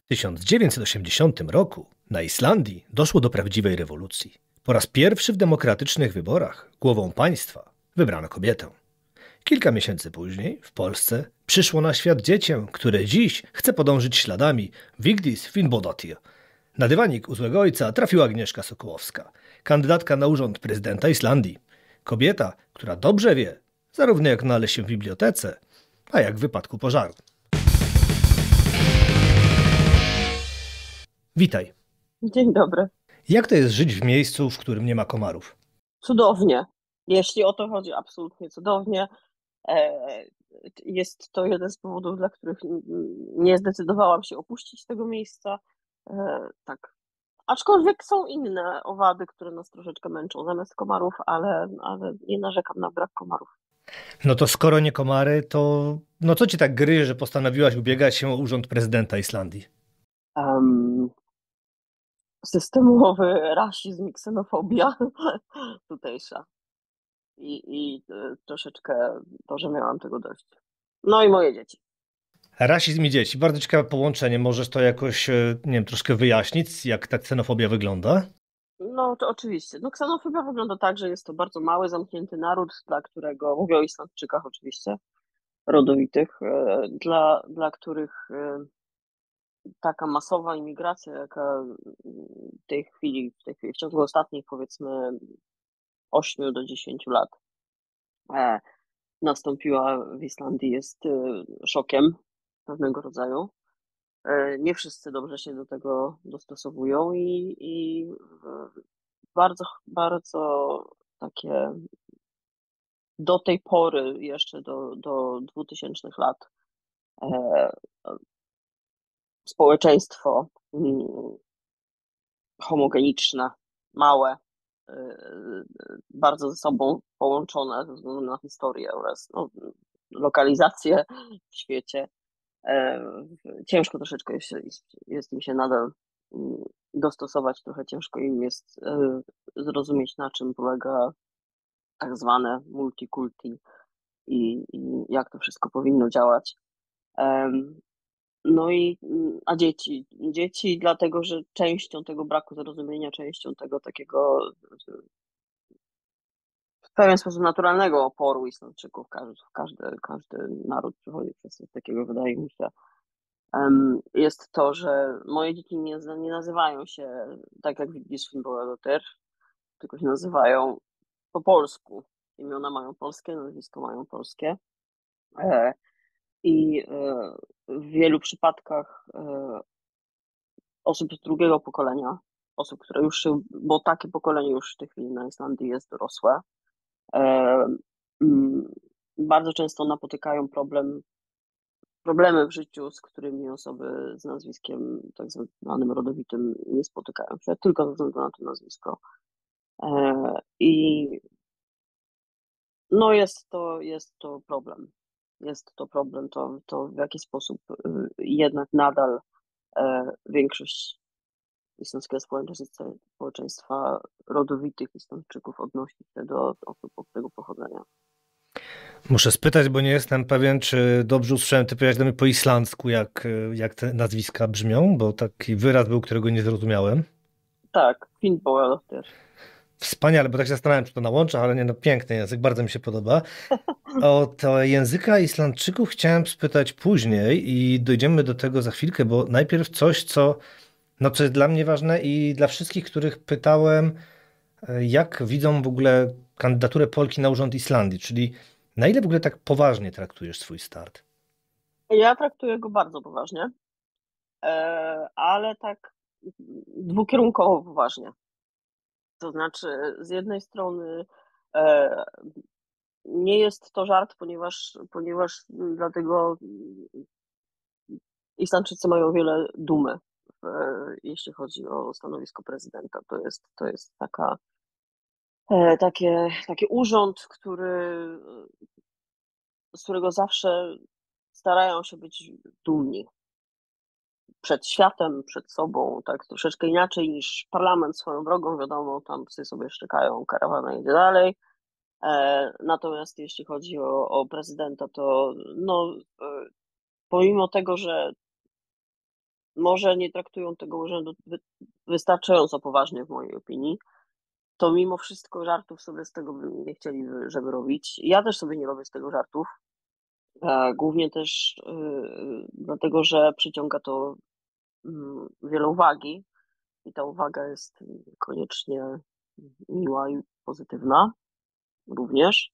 W 1980 roku na Islandii doszło do prawdziwej rewolucji. Po raz pierwszy w demokratycznych wyborach głową państwa wybrano kobietę. Kilka miesięcy później w Polsce przyszło na świat dziecię, które dziś chce podążyć śladami Vigdis Finnbogadóttir. Na dywanik u złego ojca trafiła Agnieszka Sokołowska, kandydatka na urząd prezydenta Islandii. Kobieta, która dobrze wie, zarówno jak znaleźć się w bibliotece, a jak w wypadku pożaru. Witaj. Dzień dobry. Jak to jest żyć w miejscu, w którym nie ma komarów? Cudownie. Jeśli o to chodzi, absolutnie cudownie. E, Jest to jeden z powodów, dla których nie zdecydowałam się opuścić tego miejsca. Tak. Aczkolwiek są inne owady, które nas troszeczkę męczą zamiast komarów, ale nie narzekam na brak komarów. No to skoro nie komary, to co ci tak gryzie, że postanowiłaś ubiegać się o urząd prezydenta Islandii? Em, Systemowy rasizm i ksenofobia tutejsza. I troszeczkę to, że miałam tego dość. No i moje dzieci. Rasizm i dzieci. Bardzo ciekawe połączenie. Możesz to jakoś, nie wiem, troszkę wyjaśnić, jak ta ksenofobia wygląda? No to oczywiście. No ksenofobia wygląda tak, że jest to bardzo mały, zamknięty naród, dla którego, mówię o Islandczykach oczywiście, rodowitych, dla których taka masowa imigracja, jaka w ciągu ostatnich powiedzmy 8 do 10 lat e, nastąpiła w Islandii, jest szokiem pewnego rodzaju. Nie wszyscy dobrze się do tego dostosowują i bardzo, bardzo takie do tej pory, jeszcze do 2000 lat, e, społeczeństwo homogeniczne, małe, e, bardzo ze sobą połączone ze względu na historię oraz lokalizację w świecie. Ciężko troszeczkę jest im się nadal dostosować, trochę ciężko im jest zrozumieć, na czym polega tak zwane multikulti i jak to wszystko powinno działać. No i a dzieci dlatego, że częścią tego braku zrozumienia, częścią tego takiego w pewien sposób naturalnego oporu Islandczyków, każdy naród przechodzi przez coś takiego, wydaje mi się, jest to, że moje dzieci nie nazywają się tak jak widzisz Finnbogadóttir, tylko się nazywają po polsku. Imiona mają polskie, nazwisko mają polskie. I w wielu przypadkach osób z drugiego pokolenia, osób, które już się, bo takie pokolenie już w tej chwili na Islandii jest dorosłe, mm, bardzo często napotykają problemy w życiu, z którymi osoby z nazwiskiem tak zwanym rodowitym nie spotykają się, tylko ze względu na to nazwisko. I no jest to problem. Jest to problem, to w jaki sposób jednak nadal większość islamskiego społeczeństwa rodowitych Islamczyków odnosi się do osób obcego pochodzenia. Muszę spytać, bo nie jestem pewien, czy dobrze usłyszałem, ty powiedziałeś do mnie po islandzku, jak te nazwiska brzmią, bo taki wyraz był, którego nie zrozumiałem. Tak, Finnbogadóttir. Wspaniale, bo tak się zastanawiam, czy to na łączach, ale nie, no piękny język, bardzo mi się podoba. O to języka Islandczyków chciałem spytać później i dojdziemy do tego za chwilkę, bo najpierw coś, co jest dla mnie ważne i dla wszystkich, których pytałem, jak widzą w ogóle kandydaturę Polki na urząd Islandii, czyli na ile w ogóle tak poważnie traktujesz swój start? Ja traktuję go bardzo poważnie, ale tak dwukierunkowo poważnie. To znaczy, z jednej strony e, nie jest to żart, ponieważ dlatego Islandczycy mają wiele dumy, jeśli chodzi o stanowisko prezydenta. To jest taki urząd, z którego zawsze starają się być dumni przed światem, przed sobą, tak troszeczkę inaczej niż parlament swoją drogą, wiadomo, tam psy sobie szczekają, karawana idzie dalej. Natomiast jeśli chodzi o prezydenta, to no, pomimo tego, że może nie traktują tego urzędu wystarczająco poważnie w mojej opinii, to mimo wszystko żartów sobie z tego by nie chcieli, żeby robić. Ja też sobie nie robię z tego żartów, głównie też dlatego, że przyciąga to wiele uwagi i ta uwaga jest koniecznie miła i pozytywna również.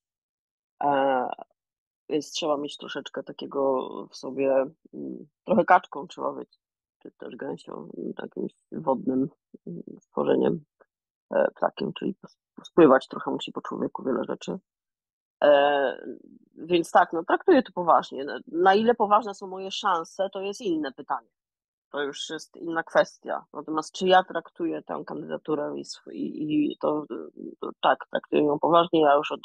Więc trzeba mieć troszeczkę takiego w sobie, trochę kaczką trzeba być, czy też gęsią, jakimś wodnym stworzeniem, ptakiem, czyli spływać trochę musi po człowieku wiele rzeczy. Więc tak, no traktuję to poważnie. Na ile poważne są moje szanse, to jest inne pytanie. To już jest inna kwestia. Natomiast czy ja traktuję tę kandydaturę i to tak, traktuję ją poważnie. Ja już od,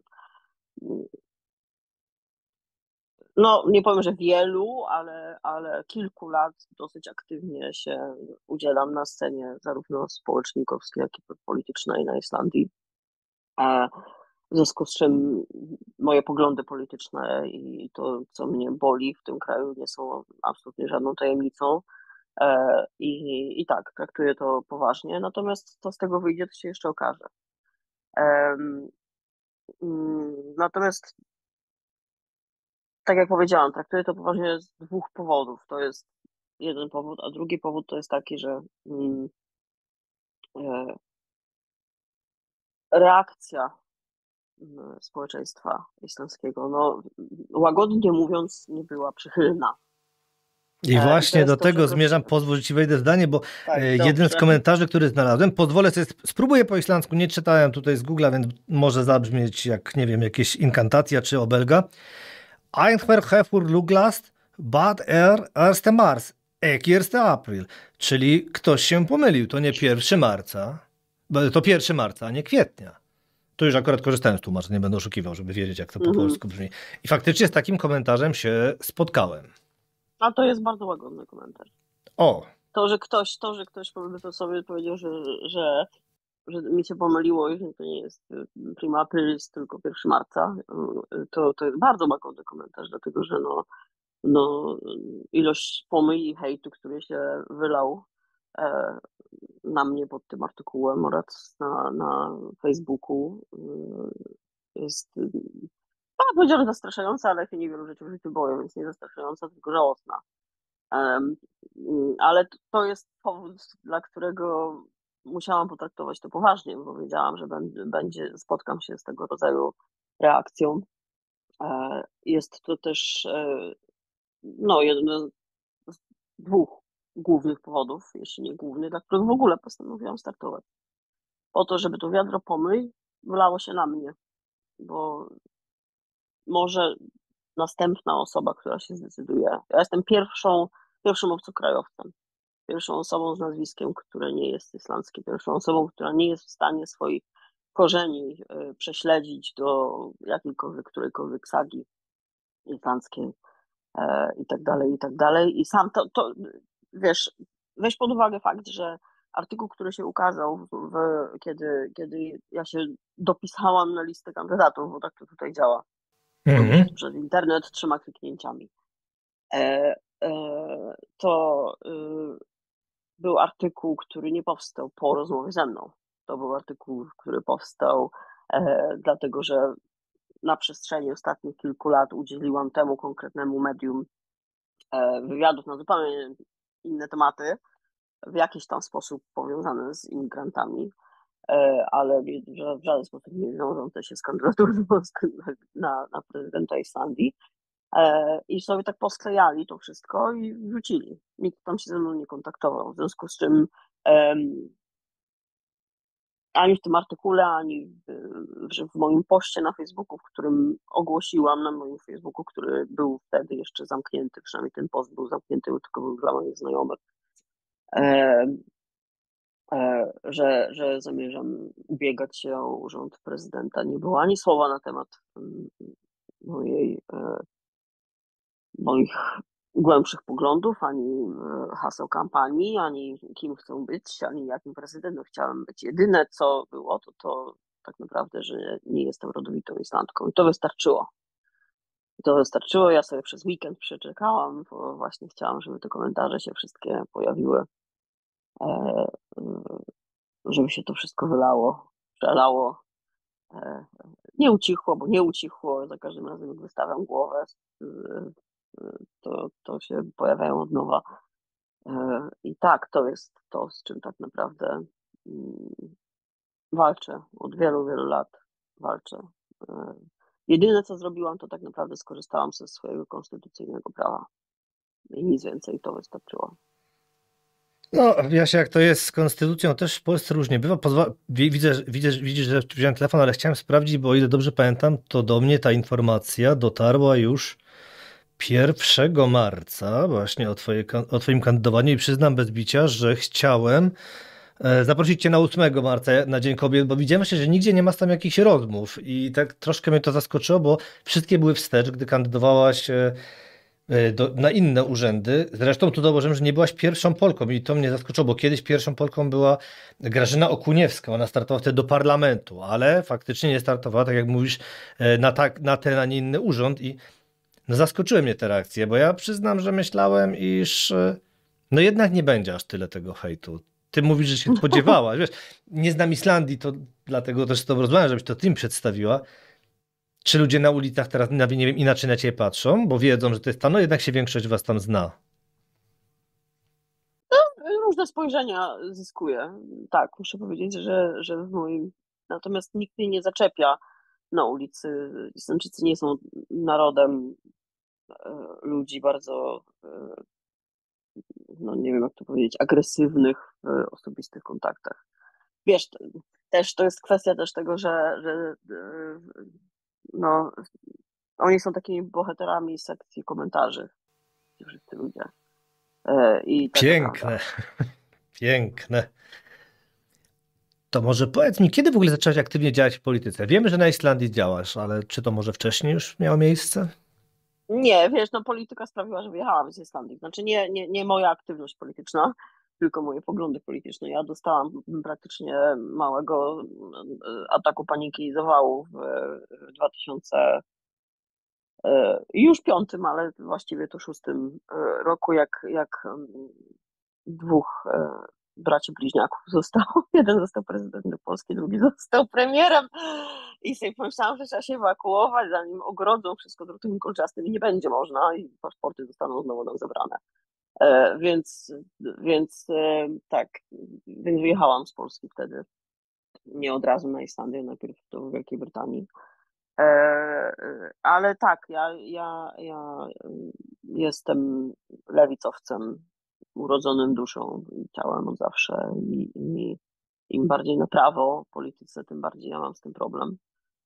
no nie powiem, że wielu, ale kilku lat dosyć aktywnie się udzielam na scenie zarówno społecznikowskiej, jak i politycznej na Islandii. W związku z czym moje poglądy polityczne i to, co mnie boli w tym kraju, nie są absolutnie żadną tajemnicą. I tak, traktuję to poważnie, natomiast co z tego wyjdzie, to się jeszcze okaże. Natomiast, tak jak powiedziałam, traktuję to poważnie z dwóch powodów. To jest jeden powód, a drugi powód to jest taki, że e, reakcja społeczeństwa islamskiego, no łagodnie mówiąc, nie była przychylna. I I to właśnie do jest to, tego czego... zmierzam, pozwól, że ci wejdę w zdanie, bo Tak, jeden z dobrze. komentarzy, który znalazłem, pozwolę sobie, spróbuję po islandzku, nie czytałem tutaj z Google'a, więc może zabrzmieć jak, nie wiem, jakieś inkantacja czy obelga. Einhver hefur luglast, bad erste mars, ek 1 april. Czyli ktoś się pomylił, to nie 1 marca, to 1 marca, a nie kwietnia. Tu już akurat korzystałem z tłumaczenia, nie będę oszukiwał, żeby wiedzieć, jak to po polsku brzmi. I faktycznie z takim komentarzem się spotkałem. A to jest bardzo łagodny komentarz. O, To, że ktoś by to sobie powiedział, że mi się pomyliło i że to nie jest prima aprilis, tylko 1 marca, to jest bardzo łagodny komentarz, dlatego że no, ilość pomyj i hejtu, który się wylał e, na mnie pod tym artykułem oraz na Facebooku jest, powiedziałam zastraszająca, ale się niewielu rzeczy w życiu boję, więc nie zastraszająca, tylko żałosna. Ale to jest powód, dla którego musiałam potraktować to poważnie, bo wiedziałam, że spotkam się z tego rodzaju reakcją. Jest to też jeden z dwóch głównych powodów, jeśli nie główny, dla których w ogóle postanowiłam startować. Po to, żeby to wiadro pomyj wylało się na mnie, bo może następna osoba, która się zdecyduje. Ja jestem pierwszym obcokrajowcem, pierwszą osobą z nazwiskiem, które nie jest islandzkie, pierwszą osobą, która nie jest w stanie swoich korzeni prześledzić do którejkolwiek sagi islandzkiej i tak dalej, i tak dalej. I sam wiesz, weź pod uwagę fakt, że artykuł, który się ukazał, kiedy ja się dopisałam na listę kandydatów, bo tak to tutaj działa, przez internet 3 kliknięciami. To był artykuł, który nie powstał po rozmowie ze mną. To był artykuł, który powstał dlatego, że na przestrzeni ostatnich kilku lat udzieliłam temu konkretnemu medium wywiadów na zupełnie inne tematy, w jakiś tam sposób powiązane z imigrantami, ale w żaden sposób nie wiążące się z kandydaturą na prezydenta Islandii. I sobie tak posklejali to wszystko i wrzucili. Nikt tam się ze mną nie kontaktował, w związku z czym ani w tym artykule, ani w moim poście na Facebooku, w którym ogłosiłam na moim Facebooku, który był wtedy jeszcze zamknięty, przynajmniej ten post był zamknięty, tylko był dla moich znajomych, że zamierzam ubiegać się o urząd prezydenta. Nie było ani słowa na temat moich głębszych poglądów, ani haseł kampanii, ani kim chcę być, ani jakim prezydentem chciałem być. Jedyne, co było, to tak naprawdę, że nie jestem rodowitą Islandką. I to wystarczyło. To wystarczyło, ja sobie przez weekend przeczekałam, bo właśnie chciałam, żeby te komentarze się wszystkie pojawiły, e, żeby się to wszystko wylało, przelało. E, Nie ucichło, bo nie ucichło, za każdym razem jak wystawiam głowę, to się pojawiają od nowa. I tak, to jest to, z czym tak naprawdę walczę. Od wielu, wielu lat walczę. E, Jedyne, co zrobiłam, to tak naprawdę skorzystałam ze swojego konstytucyjnego prawa. I nic więcej, to wystarczyło. No, wiesz, jak to jest z konstytucją, też w Polsce różnie bywa. Widzisz, że wziąłem telefon, ale chciałem sprawdzić, bo o ile dobrze pamiętam, to do mnie ta informacja dotarła już 1 marca, właśnie o twoim kandydowaniu i przyznam bez bicia, że chciałem zaprosić cię na 8 marca na Dzień Kobiet, bo widziałem właśnie, że nigdzie nie ma tam jakichś rozmów i tak troszkę mnie to zaskoczyło, bo wszystkie były wstecz, gdy kandydowałaś na inne urzędy. Zresztą tu dołożyłem, że nie byłaś pierwszą Polką i to mnie zaskoczyło, bo kiedyś pierwszą Polką była Grażyna Okuniewska. Ona startowała wtedy do parlamentu, ale faktycznie nie startowała, tak jak mówisz, na ten, a nie inny urząd i no zaskoczyły mnie te reakcje, bo ja przyznam, że myślałem, iż no jednak nie będzie aż tyle tego hejtu. Ty mówisz, że się spodziewałaś. Wiesz, nie znam Islandii, to dlatego też z tobą rozmawiam, żebyś to ty mi przedstawiła. Czy ludzie na ulicach teraz, nie wiem, inaczej na ciebie patrzą, bo wiedzą, że to jest tam, no jednak się większość was tam zna. Różne spojrzenia zyskuję. Tak, muszę powiedzieć, że w moim. Natomiast nikt mnie nie zaczepia na ulicy. Islandczycy nie są narodem ludzi bardzo, no nie wiem jak to powiedzieć, agresywnych w osobistych kontaktach. Wiesz, też to jest kwestia też tego, że no, oni są takimi bohaterami sekcji komentarzy, ci wszyscy ludzie. I taka prawda. Piękne, piękne. To może powiedz mi, kiedy w ogóle zaczęłaś aktywnie działać w polityce? Wiemy, że na Islandii działasz, ale czy to może wcześniej już miało miejsce? Nie, wiesz, no polityka sprawiła, że wyjechałam z Islandii. Znaczy nie moja aktywność polityczna, tylko moje poglądy polityczne. Ja dostałam praktycznie małego ataku paniki i zawału w 2000, już piątym, ale właściwie to szóstym roku, jak dwóch braci bliźniaków zostało. Jeden został prezydentem Polski, drugi został premierem. I sobie pomyślałam, że trzeba się ewakuować, zanim ogrodzą wszystko drutami kolczastym i nie będzie można i paszporty zostaną znowu nam zabrane. Więc tak, więc wyjechałam z Polski wtedy. Nie od razu na Islandię, najpierw do Wielkiej Brytanii. Ale tak, ja jestem lewicowcem, urodzonym duszą i ciałem od zawsze i im bardziej na prawo w polityce, tym bardziej ja mam z tym problem.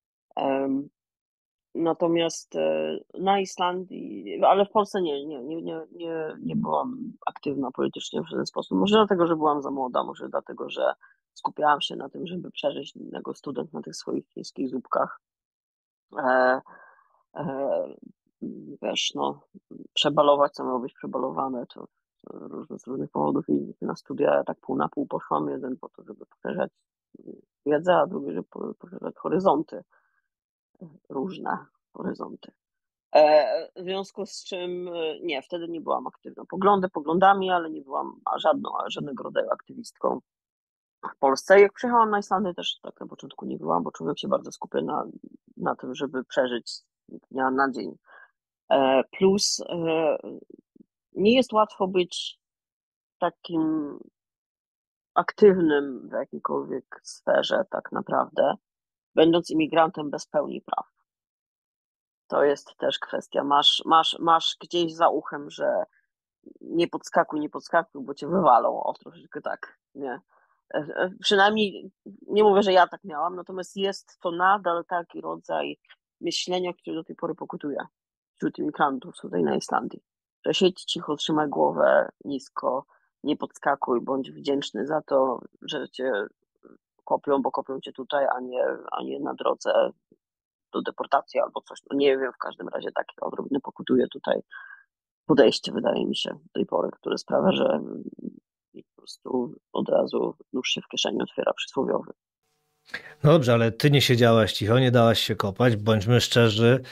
Natomiast na Islandii, ale w Polsce nie byłam aktywna politycznie w żaden sposób. Może dlatego, że byłam za młoda, może dlatego, że skupiałam się na tym, żeby przeżyć jako student na tych swoich chińskich zupkach. E, e, Wiesz, no, przebalować, co miało być przebalowane, z różnych powodów i na studia ja tak pół na pół poszłam. Jeden po to, żeby poszerzać wiedzę, a drugi, żeby poszerzać horyzonty, różne horyzonty. W związku z czym nie, wtedy nie byłam aktywna. Poglądy poglądami, ale nie byłam żadnego rodzaju aktywistką w Polsce. Jak przyjechałam na Islandię, też tak na początku nie byłam, bo człowiek się bardzo skupia na tym, żeby przeżyć z dnia na dzień. Plus nie jest łatwo być takim aktywnym w jakiejkolwiek sferze tak naprawdę, będąc imigrantem bez pełni praw. To jest też kwestia. Masz gdzieś za uchem, że nie podskakuj, bo cię wywalą. O, troszeczkę tak, nie? Przynajmniej nie mówię, że ja tak miałam, natomiast jest to nadal taki rodzaj myślenia, który do tej pory pokutuje wśród imigrantów tutaj na Islandii. Że siedź cicho, trzymaj głowę nisko, nie podskakuj, bądź wdzięczny za to, że cię kopią, bo kopią cię tutaj, a nie na drodze do deportacji albo coś. No nie wiem, w każdym razie takie odrobinę pokutuje tutaj podejście, wydaje mi się, do tej pory, które sprawia, że po prostu od razu nóż się w kieszeni otwiera przysłowiowy. No dobrze, ale ty nie siedziałaś cicho, nie dałaś się kopać, bądźmy szczerzy.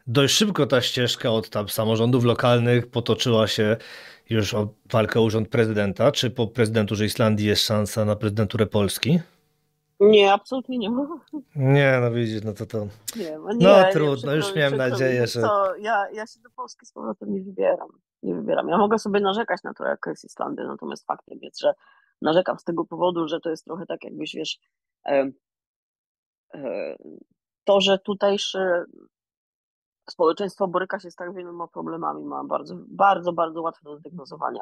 dość szybko ta ścieżka od tam samorządów lokalnych potoczyła się już o walkę o urząd prezydenta. Czy po prezydenturze Islandii jest szansa na prezydenturę Polski? Nie, absolutnie nie ma. Nie, no widzisz, no to. Nie, No nie, trudno, już miałem przykro mi. nadzieję, Wiesz że. co, ja się do Polski z powrotem nie wybieram. Nie wybieram. Ja mogę sobie narzekać na to, jaka jest Islandia, natomiast faktem jest, że narzekam z tego powodu, że to jest trochę tak, jakbyś, wiesz, e, e, to, że tutejsze społeczeństwo boryka się z tak wieloma problemami, ma bardzo, bardzo, bardzo łatwe do zdiagnozowania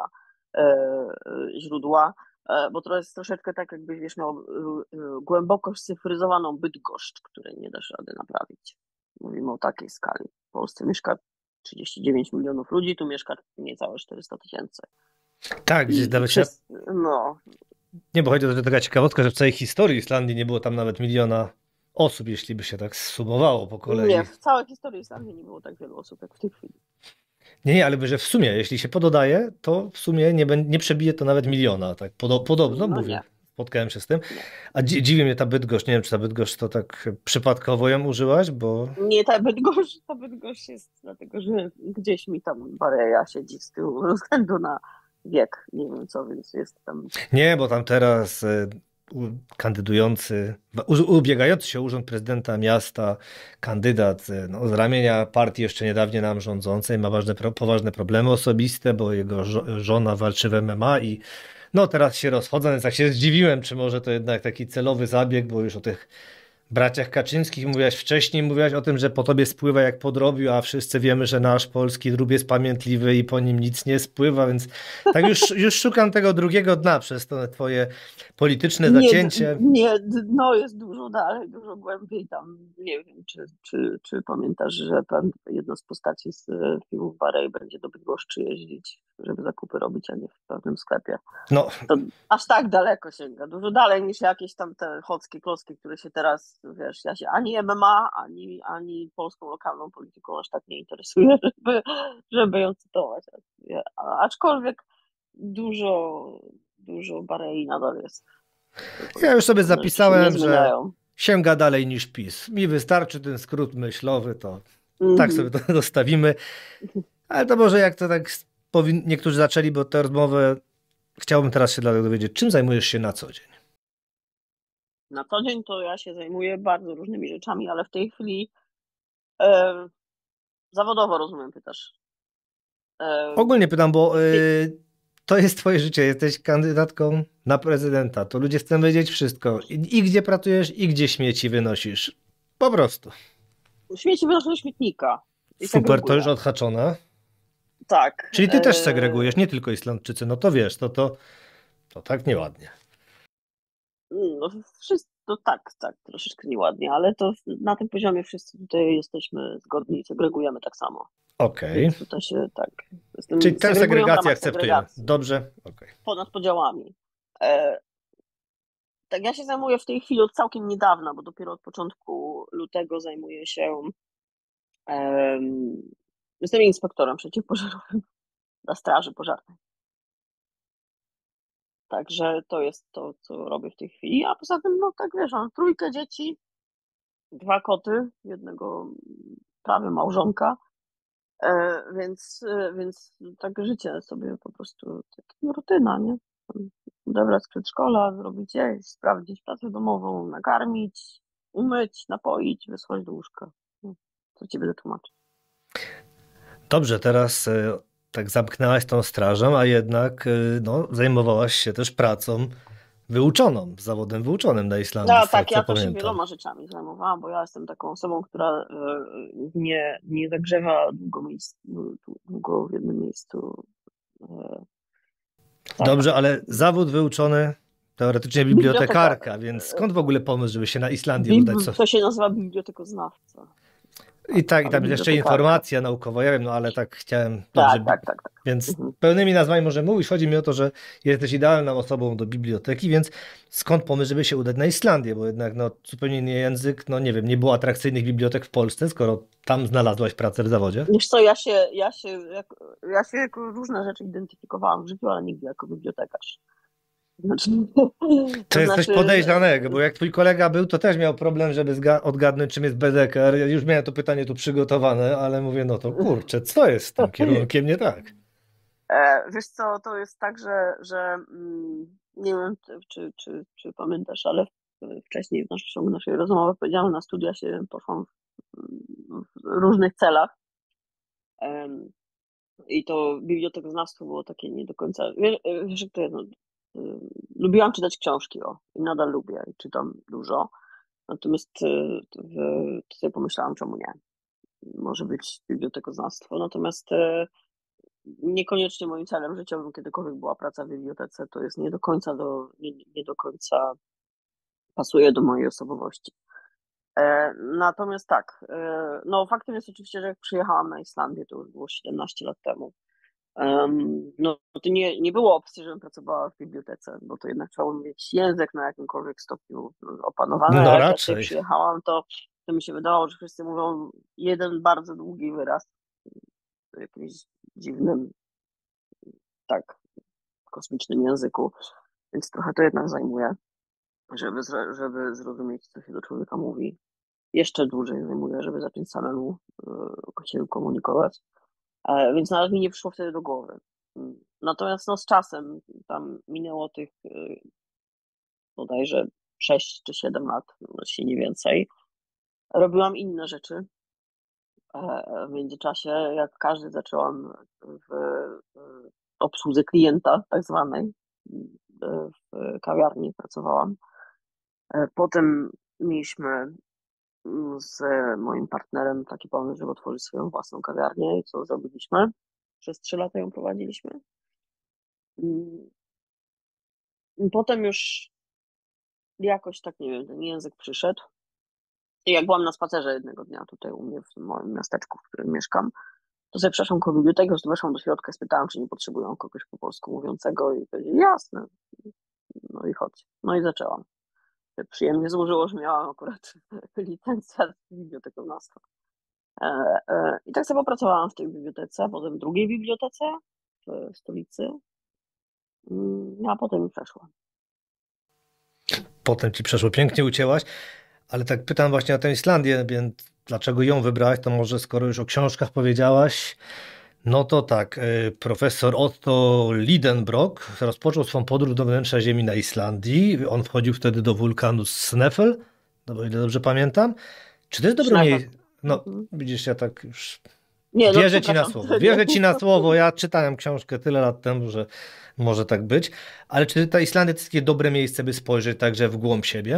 źródła, bo to jest troszeczkę tak, jakbyś, wiesz, miał głęboko scyfryzowaną Bydgoszcz, której nie dasz rady naprawić. Mówimy o takiej skali. W Polsce mieszka 39 milionów ludzi, tu mieszka niecałe 400 tysięcy. Tak, gdzieś I nawet się. wszyscy, no, Nie, bo chodzi o to, że taka ciekawostka, że w całej historii Islandii nie było tam nawet miliona osób, jeśli by się tak sumowało po nie, kolei. w całej historii Islandii nie było tak wielu osób jak w tej chwili. Nie, ale że w sumie, jeśli się pododaje, to w sumie nie przebije to nawet miliona. Tak podobno No mówię. nie, Spotkałem się z tym. nie. A dziwi mnie ta Bydgoszcz. Nie wiem, czy ta Bydgoszcz to tak przypadkowo ją użyłaś, bo. Nie, ta Bydgoszcz jest dlatego, że gdzieś mi tam Bareja siedzi z tyłu ze względu na wiek, nie wiem co, więc jest tam. Nie, bo tam teraz kandydujący, ubiegający się o urząd prezydenta miasta, kandydat no, z ramienia partii jeszcze niedawnie nam rządzącej ma poważne problemy osobiste, bo jego żona walczy w MMA i no teraz się rozchodzą, więc tak się zdziwiłem, czy może to jednak taki celowy zabieg, bo już o tych braciach Kaczyńskich mówiłaś wcześniej, mówiłaś o tym, że po tobie spływa jak po drobiu, a wszyscy wiemy, że nasz polski drób jest pamiętliwy i po nim nic nie spływa, więc tak już szukam tego drugiego dna przez to twoje polityczne zacięcie. Nie, dno jest dużo dalej, dużo głębiej tam. Nie wiem, czy pamiętasz, że jedna z postaci z filmów Barej będzie do Bydgoszczy jeździć, żeby zakupy robić, a nie w pewnym sklepie. No, To aż tak daleko sięga, dużo dalej niż jakieś tam te chockie klocki, które się teraz, wiesz, ja się ani MMA, ani polską lokalną polityką aż tak nie interesuję, żeby ją cytować. Aczkolwiek dużo, dużo Barei nadal jest. ja już sobie Pewne rzeczy się nie zapisałem, że zmieniają. sięga dalej niż PiS. Mi wystarczy ten skrót myślowy, to tak Mhm. sobie to zostawimy. Ale to może jak to tak niektórzy zaczęli, bo tę rozmowę chciałbym teraz się dlatego dowiedzieć, czym zajmujesz się na co dzień? Na co dzień to ja się zajmuję bardzo różnymi rzeczami, ale w tej chwili e, zawodowo rozumiem, pytasz. E, Ogólnie pytam, bo wie- to jest twoje życie, jesteś kandydatką na prezydenta, to ludzie chcą wiedzieć wszystko. I gdzie pracujesz, i gdzie śmieci wynosisz. Po prostu. Śmieci wynoszę do śmietnika i Super, to już segreguję. odhaczone. Tak. Czyli ty też segregujesz, nie tylko Islandczycy, no to wiesz, to tak nieładnie. No, wszystko tak, troszeczkę nieładnie, ale to na tym poziomie wszyscy tutaj jesteśmy zgodni i segregujemy tak samo. Okej. Więc tutaj się tak, Czyli tę segregują w segregację ramach akceptujemy. segregacji, Dobrze, okej. ponad podziałami. E, tak, ja się zajmuję w tej chwili od całkiem niedawna, bo dopiero od początku lutego zajmuję się, em, jestem inspektorem przeciwpożarowym na Straży Pożarnej. Także to jest to, co robię w tej chwili. A poza tym, no tak wiesz, mam trójkę dzieci, dwa koty, jednego prawie małżonka, więc tak życie sobie po prostu, taka rutyna, nie? Odebrać z przedszkola, zrobić jeść, sprawdzić pracę domową, nakarmić, umyć, napoić, wysłać do łóżka. No, co ci będę tłumaczyć? Dobrze, teraz tak zamknęłaś tą strażą, a jednak no, zajmowałaś się też pracą wyuczoną, zawodem wyuczonym na Islandii, No z tego tak, co ja to się pamiętam. wieloma rzeczami zajmowałam, bo ja jestem taką osobą, która nie zagrzewa długo w jednym miejscu. E, tak. Dobrze, ale zawód wyuczony, teoretycznie Biblioteka, bibliotekarka, więc skąd w ogóle pomysł, żeby się na Islandię udać? Co? to się nazywa bibliotekoznawca. I Tak, tak, i ale tam jest jeszcze bibliotekarka. informacja naukowa, ja wiem, no ale tak chciałem, dobrze, Tak. więc Mhm. pełnymi nazwami możemy mówić, chodzi mi o to, że jesteś idealną osobą do biblioteki, więc skąd pomysł, żeby się udać na Islandię, bo jednak no, zupełnie inny język, no nie wiem, nie było atrakcyjnych bibliotek w Polsce, skoro tam znalazłaś pracę w zawodzie. Wiesz co, ja się jako różne rzeczy identyfikowałam w życiu, ale nigdy jako bibliotekarz. Znaczy, To to jest coś znaczy, podejrzanego, bo jak twój kolega był, to też miał problem, żeby odgadnąć, czym jest Bedeker. Ja już miałem to pytanie tu przygotowane, ale mówię, no to kurczę, co jest z tym kierunkiem nie tak? wiesz co, to jest tak, że nie wiem, czy pamiętasz, ale wcześniej w ciągu naszej rozmowy powiedziałam, na studia się poszłam w różnych celach. Em, I to bibliotekoznawstwo było takie nie do końca. Wiesz, jak to jest, no, lubiłam czytać książki, o, i nadal lubię i czytam dużo. Natomiast to sobie pomyślałam, czemu nie? Może być bibliotekoznawstwo. Natomiast niekoniecznie moim celem życiowym kiedykolwiek była praca w bibliotece. To jest nie do końca pasuje do mojej osobowości. Natomiast tak, no faktem jest oczywiście, że jak przyjechałam na Islandię, to już było 17 lat temu. No to nie było opcji, żebym pracowała w bibliotece, bo to jednak trzeba było mieć język na jakimkolwiek stopniu opanowany, a No jak ja tutaj raczej. przyjechałam, to mi się wydawało, że wszyscy mówią jeden bardzo długi wyraz w jakimś dziwnym, tak, kosmicznym języku, więc trochę to jednak zajmuje, żeby zrozumieć, co się do człowieka mówi. Jeszcze dłużej zajmuje, żeby zacząć samemu się komunikować. Więc nawet mi nie przyszło wtedy do głowy. Natomiast no, z czasem tam minęło tych bodajże 6 czy 7 lat, jeśli nie więcej. Robiłam inne rzeczy. W międzyczasie, jak każdy, zaczęłam w obsłudze klienta, tak zwanej. W kawiarni pracowałam. Potem mieliśmy z moim partnerem taki pomysł, żeby otworzyć swoją własną kawiarnię i co zrobiliśmy? Przez 3 lata ją prowadziliśmy. Potem już jakoś tak, nie wiem, ten język przyszedł. I jak byłam na spacerze jednego dnia tutaj u mnie w tym moim miasteczku, w którym mieszkam, to sobie przeszłam koło biblioteki, weszłam do środka i spytałam, czy nie potrzebują kogoś po polsku mówiącego i powiedzieli, jasne, no i chodź. No i zaczęłam. Przyjemnie złożyło, że miałam akurat licencjat bibliotekoznawstwa. I tak sobie popracowałam w tej bibliotece, potem w drugiej bibliotece w stolicy, a potem mi przeszło. Potem ci przeszło, pięknie ucięłaś, ale tak pytam właśnie o tę Islandię, więc dlaczego ją wybrałaś, to może skoro już o książkach powiedziałaś, no to tak, profesor Otto Lidenbrock rozpoczął swą podróż do wnętrza Ziemi na Islandii. On wchodził wtedy do wulkanu Snæfell, no bo ile dobrze pamiętam. Czy to jest dobre Sznefer. miejsce? No, Mhm. widzisz, ja tak już Nie, no wierzę ci na przepraszam. słowo. Nie. Wierzę ci na słowo. Ja czytałem książkę tyle lat temu, że może tak być. Ale czy ta Islandia to jest takie dobre miejsce, by spojrzeć także w głąb siebie?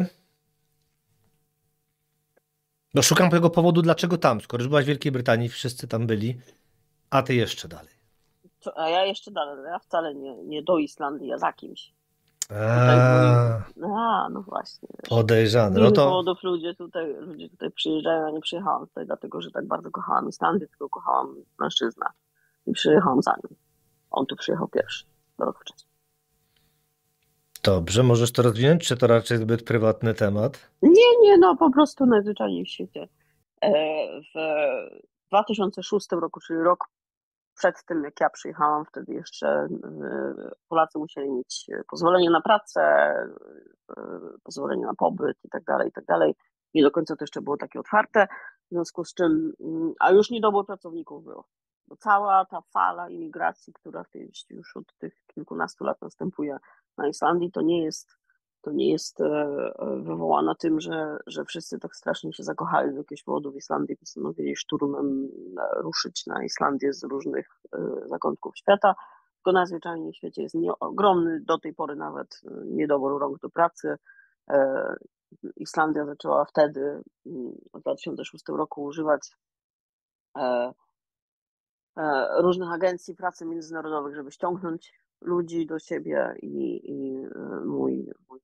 No szukam tego powodu, dlaczego tam, skoro już byłaś w Wielkiej Brytanii, wszyscy tam byli, a ty jeszcze dalej. A ja jeszcze dalej, ja wcale nie do Islandii, a za kimś. Tutaj A, no właśnie, wiesz. Z podejrzane. No innych to powodów ludzie tutaj przyjeżdżają, ja nie przyjechałam tutaj dlatego, że tak bardzo kochałam Islandię, tylko kochałam mężczyznę i przyjechałam za nim. On tu przyjechał pierwszy, rok wcześniej. dobrze, możesz to rozwinąć, czy to raczej zbyt prywatny temat? Nie, no po prostu najzwyczajniej w świecie. E, W 2006 roku, czyli rok przed tym, jak ja przyjechałam, wtedy jeszcze Polacy musieli mieć pozwolenie na pracę, pozwolenie na pobyt i tak dalej, i tak dalej. Nie do końca to jeszcze było takie otwarte, w związku z czym, a już niedobór pracowników było. Bo cała ta fala imigracji, która już od tych kilkunastu lat następuje na Islandii, to nie jest wywołana tym, że wszyscy tak strasznie się zakochali z jakiegoś powodu w Islandii, postanowili szturmem ruszyć na Islandię z różnych zakątków świata. Tylko najzwyczajniej w świecie jest ogromny, do tej pory nawet niedobór rąk do pracy. E, Islandia zaczęła wtedy, w 2006 roku, używać e, różnych agencji pracy międzynarodowych, żeby ściągnąć ludzi do siebie i mój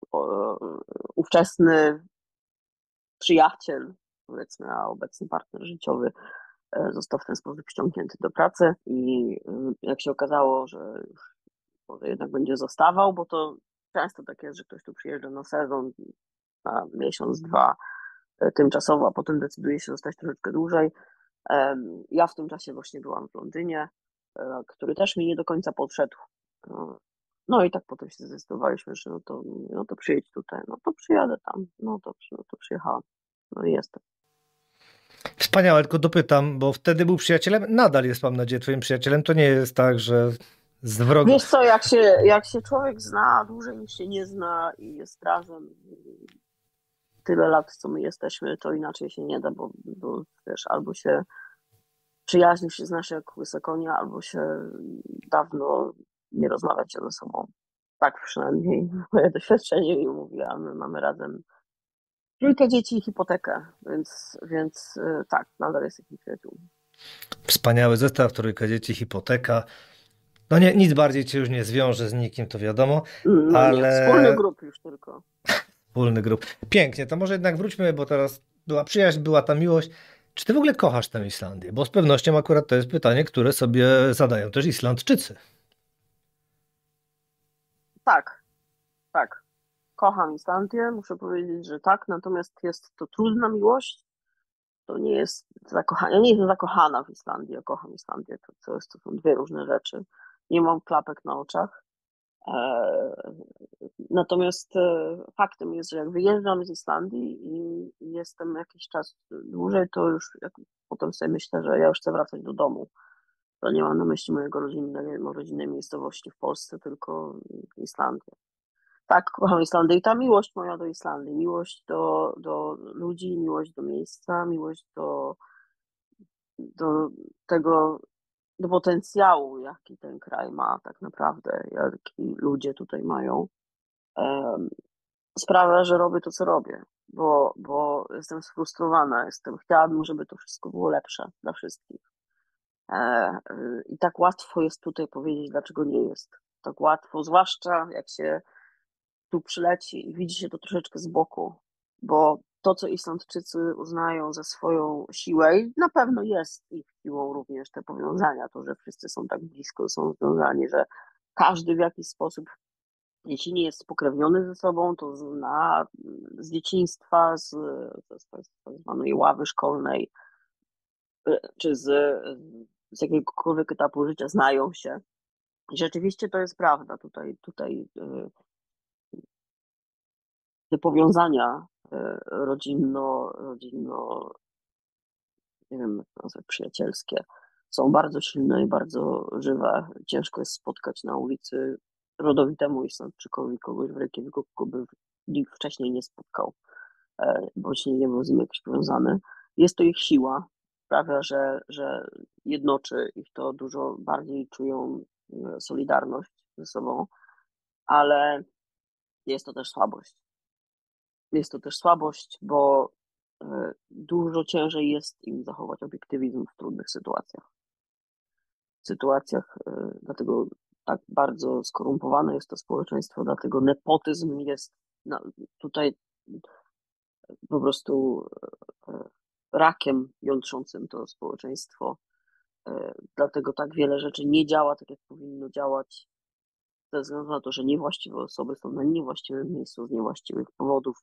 ówczesny przyjaciel, powiedzmy, a obecny partner życiowy został w ten sposób ściągnięty do pracy i jak się okazało, że już może jednak będzie zostawał, bo to często tak jest, że ktoś tu przyjeżdża na sezon, na miesiąc, dwa tymczasowo, a potem decyduje się zostać troszeczkę dłużej. Ja w tym czasie właśnie byłam w Londynie, który też mi nie do końca podszedł. No i tak potem się zdecydowaliśmy, że no to przyjedź tutaj, no to przyjadę tam, no to przyjechałam, no i jestem. Wspaniałe, tylko dopytam, bo wtedy był przyjacielem, nadal jest, mam nadzieję, twoim przyjacielem. To nie jest tak, że z wrogo. Wiesz co, jak się człowiek zna dłużej niż się nie zna i jest razem tyle lat, co my jesteśmy, to inaczej się nie da, bo wiesz, albo się przyjaźnisz się, znasz jak łyse konia, albo się dawno nie rozmawiacie ze sobą. Tak przynajmniej moje doświadczenie mi mówi, a my mamy razem trójkę dzieci i hipotekę, więc tak, nadal jesteśmy przyjaciółmi. Wspaniały zestaw, trójka dzieci, hipoteka. No nie, nic bardziej cię już nie zwiąże z nikim, to wiadomo, No nie, wspólny ale grup już tylko. wspólny grup. Pięknie, to może jednak wróćmy, bo teraz była przyjaźń, była ta miłość. Czy ty w ogóle kochasz tę Islandię? Bo z pewnością akurat to jest pytanie, które sobie zadają też Islandczycy. Tak, tak. Kocham Islandię, muszę powiedzieć, że tak, natomiast jest to trudna miłość. To nie jest zakochanie. Ja nie jestem zakochana w Islandii, ja kocham Islandię. To są dwie różne rzeczy. Nie mam klapek na oczach. E, Natomiast faktem jest, że jak wyjeżdżam z Islandii i jestem jakiś czas dłużej, to już potem sobie myślę, że ja już chcę wracać do domu. To nie mam na myśli mojego rodzinnej miejscowości w Polsce, tylko Islandię. Tak, kocham Islandię i ta miłość moja do Islandii, miłość do ludzi, miłość do miejsca, miłość do tego, do potencjału, jaki ten kraj ma tak naprawdę, jaki ludzie tutaj mają, em, sprawia, że robię to, co robię, bo jestem sfrustrowana, chciałabym, żeby to wszystko było lepsze dla wszystkich. I tak łatwo jest tutaj powiedzieć, dlaczego nie jest. Tak łatwo, zwłaszcza jak się tu przyleci i widzi się to troszeczkę z boku, bo to, co Islandczycy uznają za swoją siłę, i na pewno jest ich siłą również te powiązania, to, że wszyscy są tak blisko, są związani, że każdy w jakiś sposób, jeśli nie jest spokrewniony ze sobą, to zna z dzieciństwa, z tak zwanej ławy szkolnej, czy z jakiegokolwiek etapu życia znają się. I rzeczywiście to jest prawda. Tutaj te powiązania rodzinno, nie wiem, jak to nazwać, przyjacielskie, są bardzo silne i bardzo żywe. Ciężko jest spotkać na ulicy rodowitemu Islandczykowi kogoś w Reykjaviku, kogo by nikt wcześniej nie spotkał, bo się nie był z nim jakoś powiązany. Jest to ich siła, sprawia, że jednoczy ich to, dużo bardziej czują solidarność ze sobą, ale jest to też słabość. Jest to też słabość, bo dużo ciężej jest im zachować obiektywizm w trudnych sytuacjach. W sytuacjach, dlatego tak bardzo skorumpowane jest to społeczeństwo, dlatego nepotyzm jest tutaj po prostu rakiem jątrzącym to społeczeństwo. Dlatego tak wiele rzeczy nie działa tak, jak powinno działać, ze względu na to, że niewłaściwe osoby są na niewłaściwym miejscu z niewłaściwych powodów.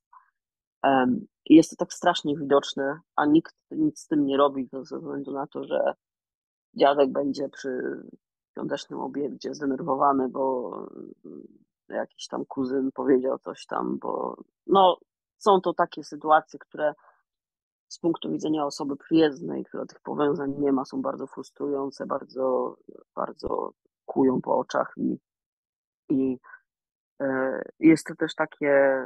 Jest to tak strasznie widoczne, a nikt nic z tym nie robi ze względu na to, że dziadek będzie przy świątecznym obiedzie zdenerwowany, bo jakiś tam kuzyn powiedział coś tam, bo no, są to takie sytuacje, które z punktu widzenia osoby przyjezdnej, która tych powiązań nie ma, są bardzo frustrujące, bardzo, bardzo kłują po oczach i jest to też takie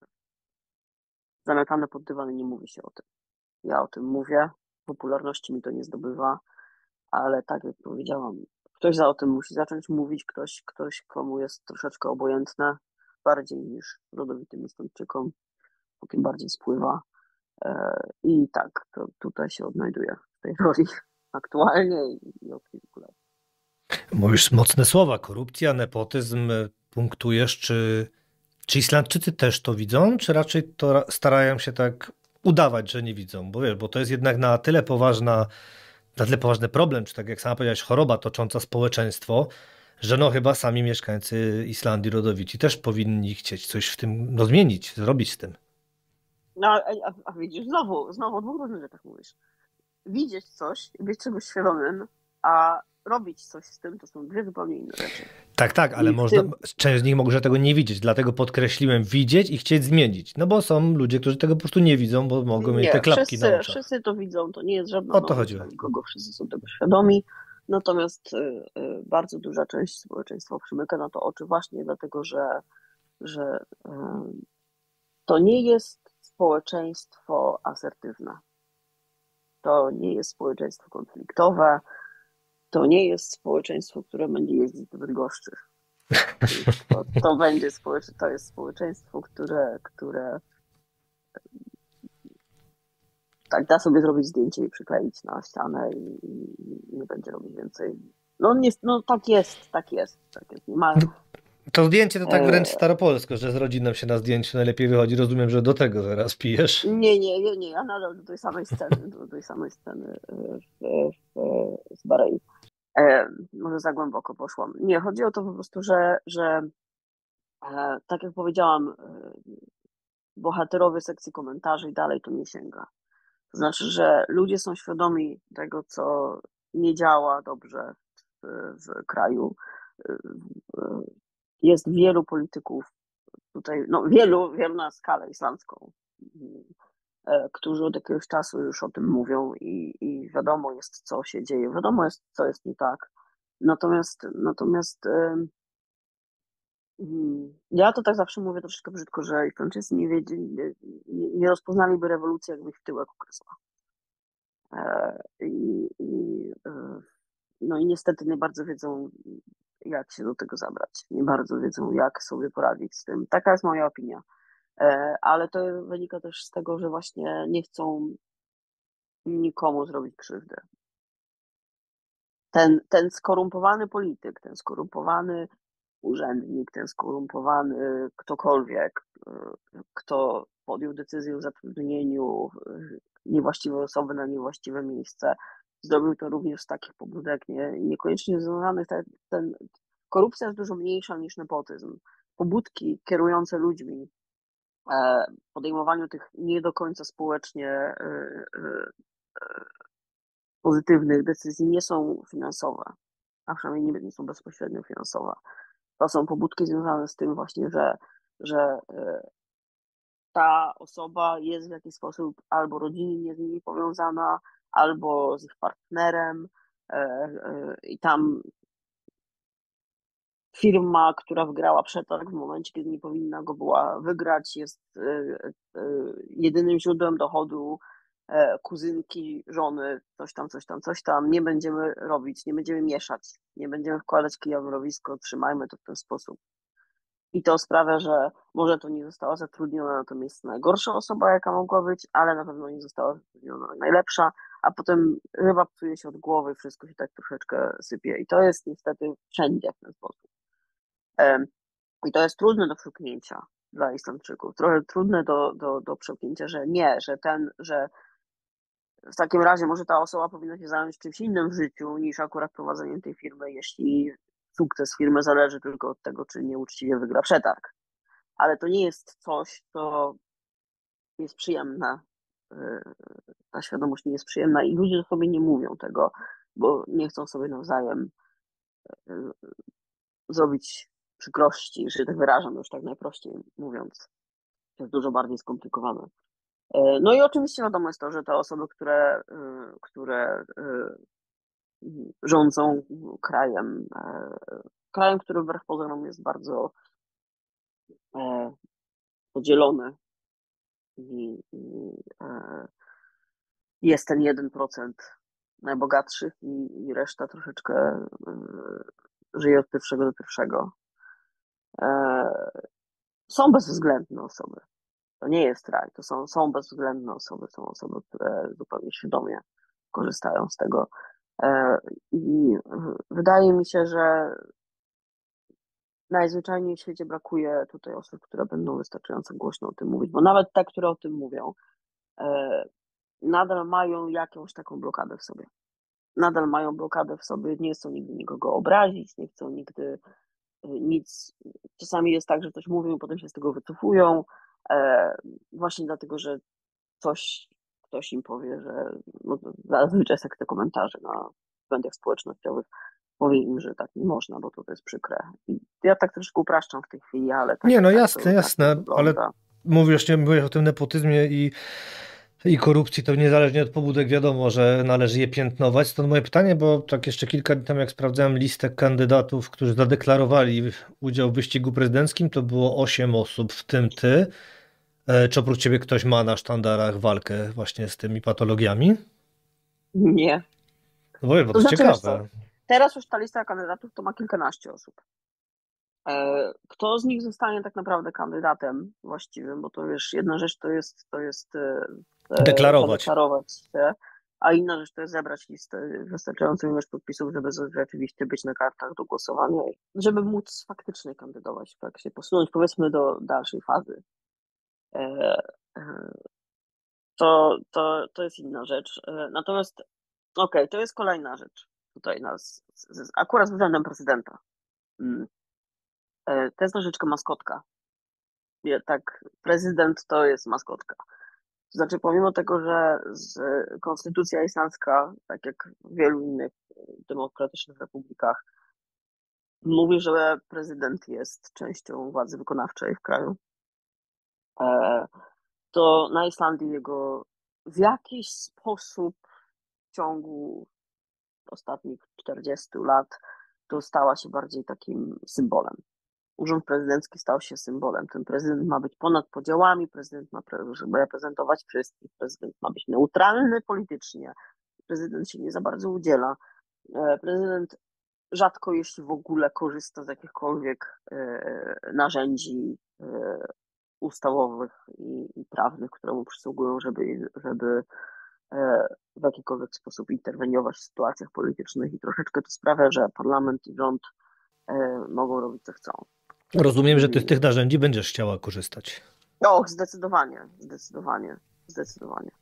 zamiatane pod dywan i nie mówi się o tym. Ja o tym mówię, popularności mi to nie zdobywa, ale tak jak powiedziałam, ktoś o tym musi zacząć mówić, ktoś komu jest troszeczkę obojętne, bardziej niż rodowitym Islandczykom, po kim bardziej spływa. I tak, to tutaj się odnajduję w tej roli aktualnie i od kilku lat. Mówisz mocne słowa, korupcja, nepotyzm, punktujesz, czy Islandczycy też to widzą, czy raczej to starają się tak udawać, że nie widzą? Bo wiesz, bo to jest jednak na tyle poważny problem, czy tak jak sama powiedziałaś, choroba tocząca społeczeństwo, że no chyba sami mieszkańcy Islandii rodowici też powinni chcieć coś w tym no, zmienić, zrobić z tym. No, a widzisz, znowu o dwóch różnych rzeczach mówisz. Widzieć coś i być czegoś świadomym, a robić coś z tym, to są dwie zupełnie inne rzeczy. Tak, ale część z nich może tego nie widzieć, dlatego podkreśliłem widzieć i chcieć zmienić. No bo są ludzie, którzy tego po prostu nie widzą, bo mogą mieć te klapki na oczach. Wszyscy to widzą, to nie jest żadna O to nowość chodziło. dla nikogo, wszyscy są tego świadomi, natomiast bardzo duża część społeczeństwa przymyka na to oczy właśnie dlatego, że to nie jest społeczeństwo asertywne, to nie jest społeczeństwo konfliktowe, to nie jest społeczeństwo, które będzie jeździć do Bydgoszczy. To jest społeczeństwo, które tak da sobie zrobić zdjęcie i przykleić na ścianę i nie będzie robić więcej. No tak jest. Nie ma, To zdjęcie to tak wręcz staropolsko, że z rodziną się na zdjęciu najlepiej wychodzi. Rozumiem, że do tego zaraz pijesz. Nie, ja nadal do tej samej sceny z Barei. Może za głęboko poszłam. Nie, chodzi o to po prostu, że tak jak powiedziałam, bohaterowie sekcji komentarzy i dalej to nie sięga. To znaczy, że ludzie są świadomi tego, co nie działa dobrze w kraju. Jest wielu polityków tutaj, wielu na skalę islandzką, którzy od jakiegoś czasu już o tym mówią i wiadomo jest, co się dzieje, wiadomo jest, co jest nie tak. Natomiast ja to tak zawsze mówię troszeczkę brzydko, że Islandczycy nie rozpoznaliby rewolucji, jakby ich w tyłek ugryzła. I niestety nie bardzo wiedzą, jak się do tego zabrać. Nie bardzo wiedzą, jak sobie poradzić z tym. Taka jest moja opinia. Ale to wynika też z tego, że właśnie nie chcą nikomu zrobić krzywdy. Ten skorumpowany polityk, ten skorumpowany urzędnik, ten skorumpowany ktokolwiek, kto podjął decyzję o zatrudnieniu niewłaściwej osoby na niewłaściwe miejsce, zrobił to również z takich pobudek, niekoniecznie związanych. Korupcja jest dużo mniejsza niż nepotyzm. Pobudki kierujące ludźmi, podejmowaniu tych nie do końca społecznie pozytywnych decyzji nie są finansowe, a przynajmniej nie są bezpośrednio finansowe. To są pobudki związane z tym właśnie, że ta osoba jest w jakiś sposób albo rodzinnie z nimi powiązana, albo z ich partnerem i tam firma, która wygrała przetarg w momencie, kiedy nie powinna go była wygrać, jest jedynym źródłem dochodu kuzynki, żony, coś tam. Nie będziemy robić, nie będziemy mieszać, nie będziemy wkładać kija w mrowisko, trzymajmy to w ten sposób. I to sprawia, że może to nie została zatrudniona na to miejsce najgorsza osoba, jaka mogła być, ale na pewno nie została zatrudniona najlepsza, a potem ryba psuje się od głowy, wszystko się tak troszeczkę sypie. I to jest niestety wszędzie w ten sposób. I to jest trudne do przełknięcia dla Islandczyków. Trochę trudne do przełknięcia, że w takim razie może ta osoba powinna się zająć czymś innym w życiu niż akurat prowadzeniem tej firmy, jeśli sukces firmy zależy tylko od tego, czy nieuczciwie wygra przetarg. Ale to nie jest coś, co jest przyjemne. Ta świadomość nie jest przyjemna i ludzie sobie nie mówią tego, bo nie chcą sobie nawzajem zrobić przykrości, że tak wyrażam, już tak najprościej mówiąc. To jest dużo bardziej skomplikowane. No i oczywiście wiadomo jest to, że te osoby, które rządzą krajem, który wbrew pozorom jest bardzo podzielony i jest ten 1% najbogatszych i reszta troszeczkę żyje od pierwszego do pierwszego. Są bezwzględne osoby. To nie jest raj, to są bezwzględne osoby, są osoby, które zupełnie świadomie korzystają z tego. I wydaje mi się, że najzwyczajniej w świecie brakuje tutaj osób, które będą wystarczająco głośno o tym mówić, bo nawet te, które o tym mówią, nadal mają jakąś taką blokadę w sobie. Nadal mają blokadę w sobie, nie chcą nigdy nikogo obrazić, nie chcą nigdy nic. Czasami jest tak, że coś mówią, potem się z tego wycofują, właśnie dlatego, że ktoś im powie, że zazwyczaj jest tak te komentarze na mediach społecznościowych, powie im, że tak nie można, bo to jest przykre. I ja tak troszkę upraszczam w tej chwili, ale Nie, no to, jasne, tak to jasne, ale wygląda. mówiłeś o tym nepotyzmie i korupcji, to niezależnie od pobudek wiadomo, że należy je piętnować. Stąd moje pytanie, bo tak jeszcze kilka dni temu, jak sprawdzałem listę kandydatów, którzy zadeklarowali udział w wyścigu prezydenckim, to było 8 osób, w tym ty. Czy oprócz ciebie ktoś ma na sztandarach walkę właśnie z tymi patologiami? Nie. No bo to To jest znaczy, wiesz co, ciekawe. teraz już ta lista kandydatów to ma kilkanaście osób. Kto z nich zostanie tak naprawdę kandydatem właściwym, bo to wiesz, jedna rzecz to jest Deklarować. zadeklarować się, a inna rzecz to jest zebrać listę wystarczającą ilość podpisów, żeby rzeczywiście być na kartach do głosowania, żeby móc faktycznie kandydować, tak się posunąć powiedzmy do dalszej fazy. E, e, to jest inna rzecz. Natomiast okej, to jest kolejna rzecz tutaj nas, akurat względem prezydenta. Mm. To jest troszeczkę maskotka. Tak, prezydent to jest maskotka. To znaczy, pomimo tego, że konstytucja islandzka, tak jak w wielu innych demokratycznych republikach, mówi, że prezydent jest częścią władzy wykonawczej w kraju, e, to na Islandii jego w jakiś sposób w ciągu ostatnich 40 lat to stała się bardziej takim symbolem. Urząd prezydencki stał się symbolem. Ten prezydent ma być ponad podziałami, prezydent ma żeby reprezentować wszystkich, prezydent ma być neutralny politycznie, prezydent się nie za bardzo udziela. Prezydent rzadko, jeśli w ogóle, korzysta z jakichkolwiek narzędzi ustawowych i prawnych, które mu przysługują, żeby w jakikolwiek sposób interweniować w sytuacjach politycznych i troszeczkę to sprawia, że parlament i rząd mogą robić co chcą. Rozumiem, że ty z Mm. tych narzędzi będziesz chciała korzystać. Och, zdecydowanie, zdecydowanie, zdecydowanie.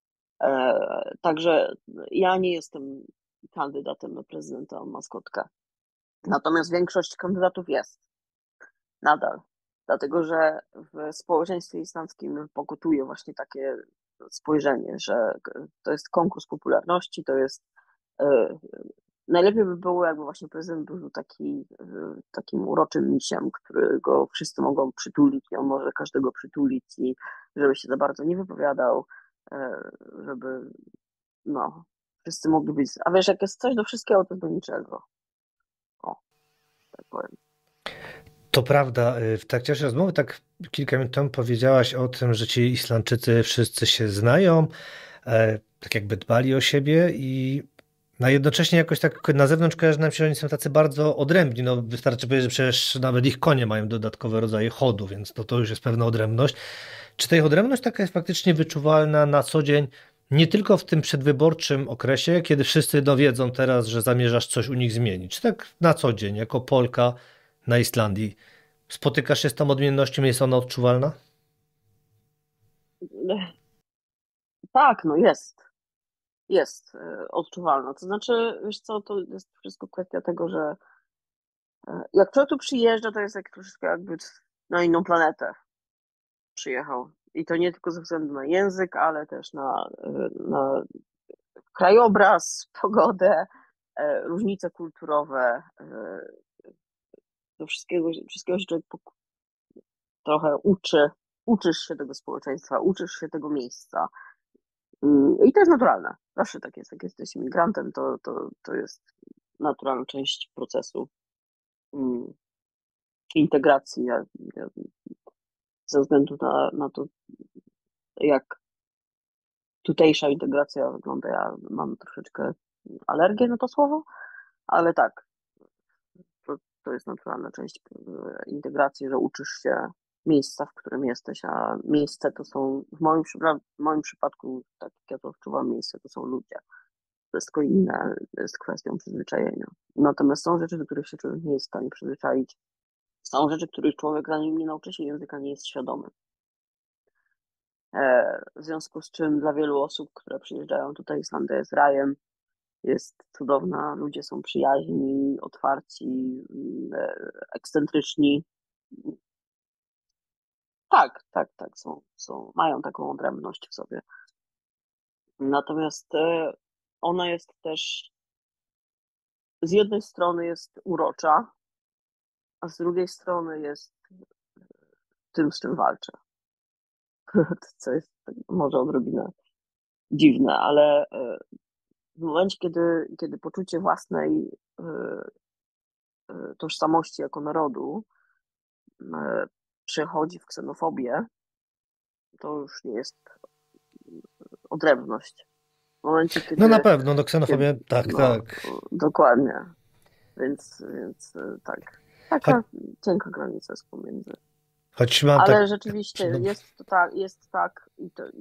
Także ja nie jestem kandydatem na prezydenta maskotkę. Natomiast większość kandydatów jest nadal. Dlatego, że w społeczeństwie islamskim pokutuje właśnie takie spojrzenie, że to jest konkurs popularności, to jest najlepiej by było, jakby właśnie prezydent był takim uroczym misiem, którego wszyscy mogą przytulić i on może każdego przytulić i żeby się za bardzo nie wypowiadał, żeby no, wszyscy mogli być. A wiesz, jak jest coś do wszystkiego, to do niczego. O, tak powiem. To prawda, w trakcie naszej rozmowy tak kilka minut temu powiedziałaś o tym, że ci Islandczycy wszyscy się znają, tak jakby dbali o siebie i no jednocześnie jakoś tak na zewnątrz kojarzy nam się, że oni są tacy bardzo odrębni. No, wystarczy powiedzieć, że przecież nawet ich konie mają dodatkowe rodzaje chodu, więc to już jest pewna odrębność. Czy ta ich odrębność taka jest faktycznie wyczuwalna na co dzień, nie tylko w tym przedwyborczym okresie, kiedy wszyscy dowiedzą teraz, że zamierzasz coś u nich zmienić? Czy tak na co dzień, jako Polka na Islandii, spotykasz się z tą odmiennością, jest ona odczuwalna? Tak, no jest odczuwalna. To znaczy, wiesz co, to jest wszystko kwestia tego, że jak człowiek tu przyjeżdża, to jest jak troszeczkę jakby na inną planetę przyjechał. I to nie tylko ze względu na język, ale też na krajobraz, pogodę, różnice kulturowe. Do wszystkiego się człowiek trochę uczy. Uczysz się tego społeczeństwa, uczysz się tego miejsca. I to jest naturalne. Zawsze tak jest. Jak jesteś imigrantem, to jest naturalna część procesu mm, integracji. Ja ze względu na to, jak tutejsza integracja wygląda, ja mam troszeczkę alergię na to słowo, ale tak, to jest naturalna część integracji, że uczysz się miejsca, w którym jesteś, a miejsce to są, w moim przypadku, tak jak ja to odczuwam, miejsce to są ludzie. Wszystko inne jest kwestią przyzwyczajenia. Natomiast są rzeczy, do których się człowiek nie jest w stanie przyzwyczaić. Są rzeczy, których człowiek, zanim nie nauczy się języka, nie jest świadomy. W związku z czym dla wielu osób, które przyjeżdżają tutaj, Islandia jest rajem, jest cudowna, ludzie są przyjaźni, otwarci, ekscentryczni. Tak, tak, tak, mają taką odrębność w sobie. Natomiast ona jest też z jednej strony jest urocza, a z drugiej strony jest tym, z czym walczę. Co jest może odrobinę dziwne, ale w momencie, kiedy poczucie własnej tożsamości jako narodu przechodzi w ksenofobię, to już nie jest odrębność. W momencie, No na kiedy, pewno, no kiedy ksenofobię, tak, no, tak. dokładnie. Więc tak. Choć, Taka cienka granica jest pomiędzy. choć mam tak, Ale rzeczywiście no, jest tak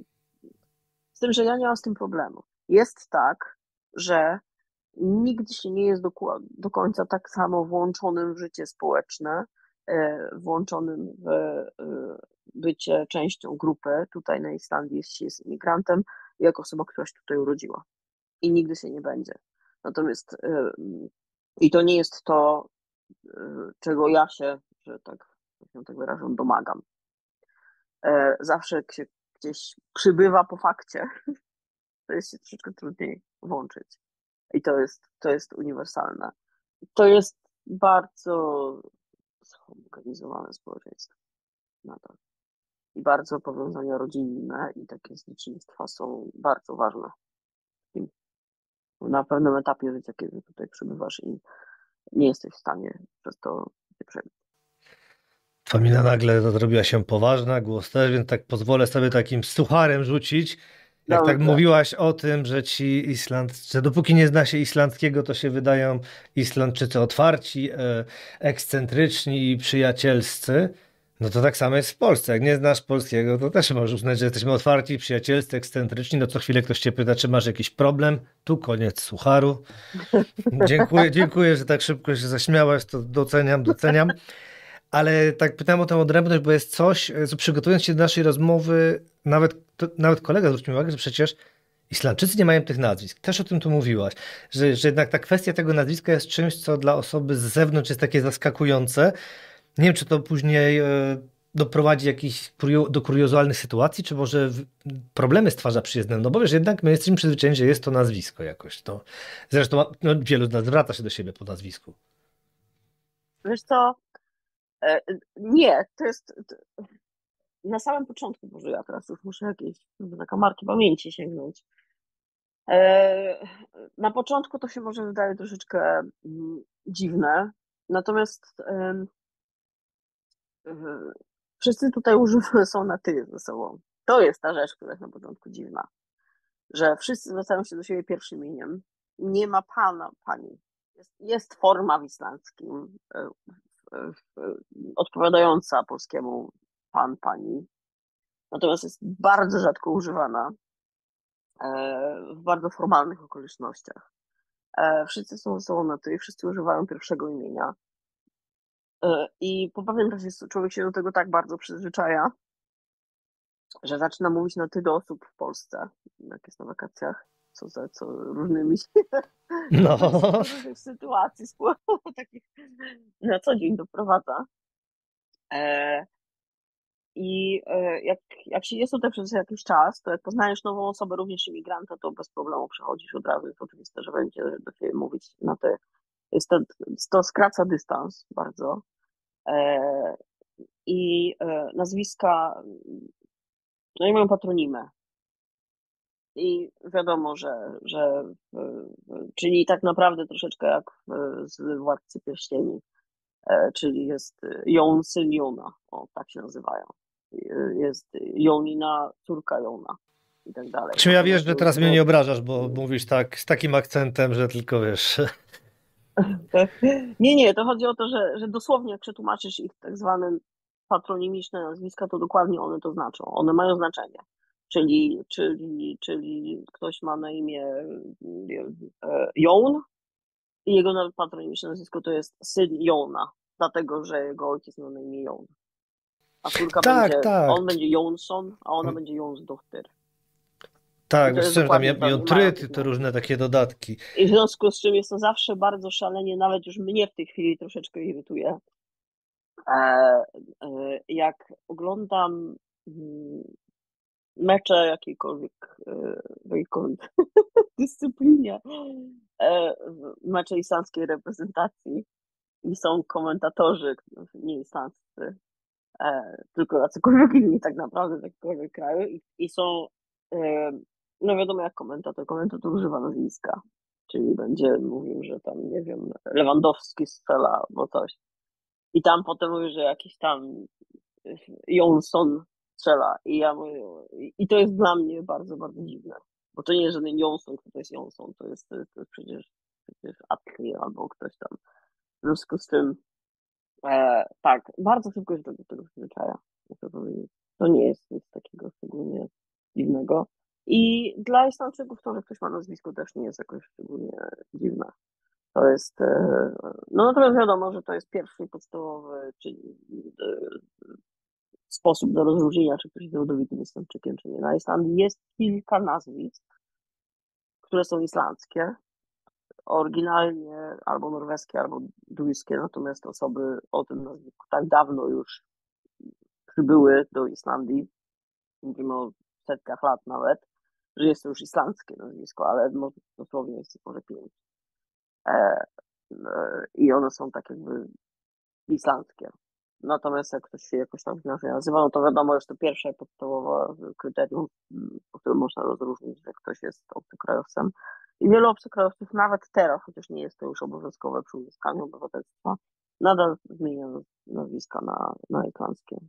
z tym, że ja nie mam z tym problemu. Jest tak, że nigdy się nie jest do końca tak samo włączonym w życie społeczne, włączonym w bycie częścią grupy. Tutaj na Islandii jeśli jest imigrantem, jak osoba, która się tutaj urodziła. I nigdy się nie będzie. Natomiast i to nie jest to, czego ja się, że się tak wyrażam, domagam. Zawsze jak się gdzieś przybywa po fakcie, to jest się troszeczkę trudniej włączyć. I to jest uniwersalne. To jest bardzo zhomogenizowane społeczeństwo nadal. I bardzo powiązania rodzinne i takie z dzieciństwa są bardzo ważne. I na pewnym etapie życia, kiedy tutaj przybywasz i nie jesteś w stanie przez to się przebić. Famina nagle zrobiła się poważna, głos też, więc tak pozwolę sobie takim sucharem rzucić. Jak tak Dobrze. mówiłaś o tym, że że dopóki nie zna się islandzkiego, to się wydają Islandczycy otwarci, ekscentryczni i przyjacielscy. No to tak samo jest w Polsce. Jak nie znasz polskiego, to też możesz uznać, że jesteśmy otwarci, przyjacielscy, ekscentryczni. No co chwilę ktoś cię pyta, czy masz jakiś problem. Tu koniec sucharu. Dziękuję, że tak szybko się zaśmiałaś, to doceniam. Ale tak pytałem o tę odrębność, bo jest coś, co przygotowując się do naszej rozmowy, nawet kolega zwrócił mi uwagę, że przecież Islandczycy nie mają tych nazwisk. Też o tym tu mówiłaś, że jednak ta kwestia tego nazwiska jest czymś, co dla osoby z zewnątrz jest takie zaskakujące. Nie wiem, czy to później doprowadzi do kuriozalnych sytuacji, czy może problemy stwarza przyjezdnym. No bo wiesz, jednak my jesteśmy przyzwyczajeni, że jest to nazwisko jakoś. To, zresztą wielu z nas zwraca się do siebie po nazwisku. Wiesz co? Nie, to jest na samym początku, Boże, ja teraz już muszę jakieś zakamarki pamięci sięgnąć. Na początku to się może wydaje troszeczkę dziwne, natomiast wszyscy tutaj są na ty ze sobą. To jest ta rzecz, która jest na początku dziwna, że wszyscy zwracają się do siebie pierwszym imieniem. Nie ma pana, pani. Jest forma w islandzkim odpowiadająca polskiemu pan, pani. Natomiast jest bardzo rzadko używana w bardzo formalnych okolicznościach. Wszyscy są ze sobą na ty, wszyscy używają pierwszego imienia. I po pewnym czasie człowiek się do tego tak bardzo przyzwyczaja, że zaczyna mówić na ty do osób w Polsce, jak jest na wakacjach, co różnymi No. różnych sytuacji takich na co dzień doprowadza. I jak się jest tutaj przez jakiś czas, to jak poznajesz nową osobę, również imigranta, to bez problemu przechodzisz od razu. Jest oczywiste, że będzie do ciebie mówić na ty. To skraca dystans bardzo. I nazwiska, no i mają patronimę. I wiadomo, czyli tak naprawdę troszeczkę jak z Władcy Pierścieni, czyli jest Jon, syn Jona, o tak się nazywają. Jest Jonina, córka Jona i tak dalej. Czy ja wiesz, Natomiast że teraz mnie nie obrażasz, bo mówisz tak z takim akcentem, że tylko wiesz. Nie, to chodzi o to, że dosłownie jak przetłumaczysz ich tak zwane patronimiczne nazwiska, to dokładnie one to znaczą. One mają znaczenie. Czyli ktoś ma na imię Jon i jego patronimiczne nazwisko to jest syn Jona, dlatego że jego ojciec ma na imię Jon. A córka Tak, tak. on będzie Jonsson, a ona będzie Jonsdotter. I Tak, to wiesz jest co, że tam dokładnie to, nie mają jotryty, tych te nazw. różne takie dodatki. I w związku z czym jest to zawsze bardzo szalenie, nawet już mnie w tej chwili troszeczkę irytuje. Jak oglądam mecze w jakiejkolwiek dyscyplinie, mecze islandzkiej reprezentacji i są komentatorzy, nie islandzcy, tylko jacykolwiek inni tak naprawdę z jakiegokolwiek kraju i są, e, no wiadomo jak komentator używa nazwiska, czyli będzie mówił, że tam, nie wiem, Lewandowski strzela albo coś. I tam potem mówi, że jakiś tam Johnson strzela. I ja mówię, i to jest dla mnie bardzo, bardzo dziwne. Bo to nie jest żaden Johnson, kto to jest Johnson, to jest przecież Atli albo ktoś tam. W związku z tym, tak, bardzo szybko się do tego przyzwyczaja. Muszę powiedzieć. To nie jest nic takiego szczególnie dziwnego. I dla Islandczyków to, że ktoś ma nazwisko, też nie jest jakoś szczególnie dziwne. To jest, no natomiast wiadomo, że to jest pierwszy i podstawowy, czyli sposób do rozróżnienia, czy ktoś jest rodowitym Islandczykiem, czy nie. Na Islandii jest kilka nazwisk, które są islandzkie, oryginalnie albo norweskie, albo duńskie, natomiast osoby o tym nazwisku tak dawno już przybyły do Islandii, mówimy o setkach lat nawet, że jest to już islandzkie nazwisko, ale dosłownie jest może 5. E, I one są tak jakby islandzkie. Natomiast jak ktoś się jakoś tam inaczej nazywa, no to wiadomo, jest to pierwsze podstawowe kryterium, po którym można rozróżnić, że ktoś jest obcokrajowcem. I wielu obcokrajowców nawet teraz, chociaż nie jest to już obowiązkowe przy uzyskaniu obywatelstwa, nadal zmienia nazwiska na irlandzkie.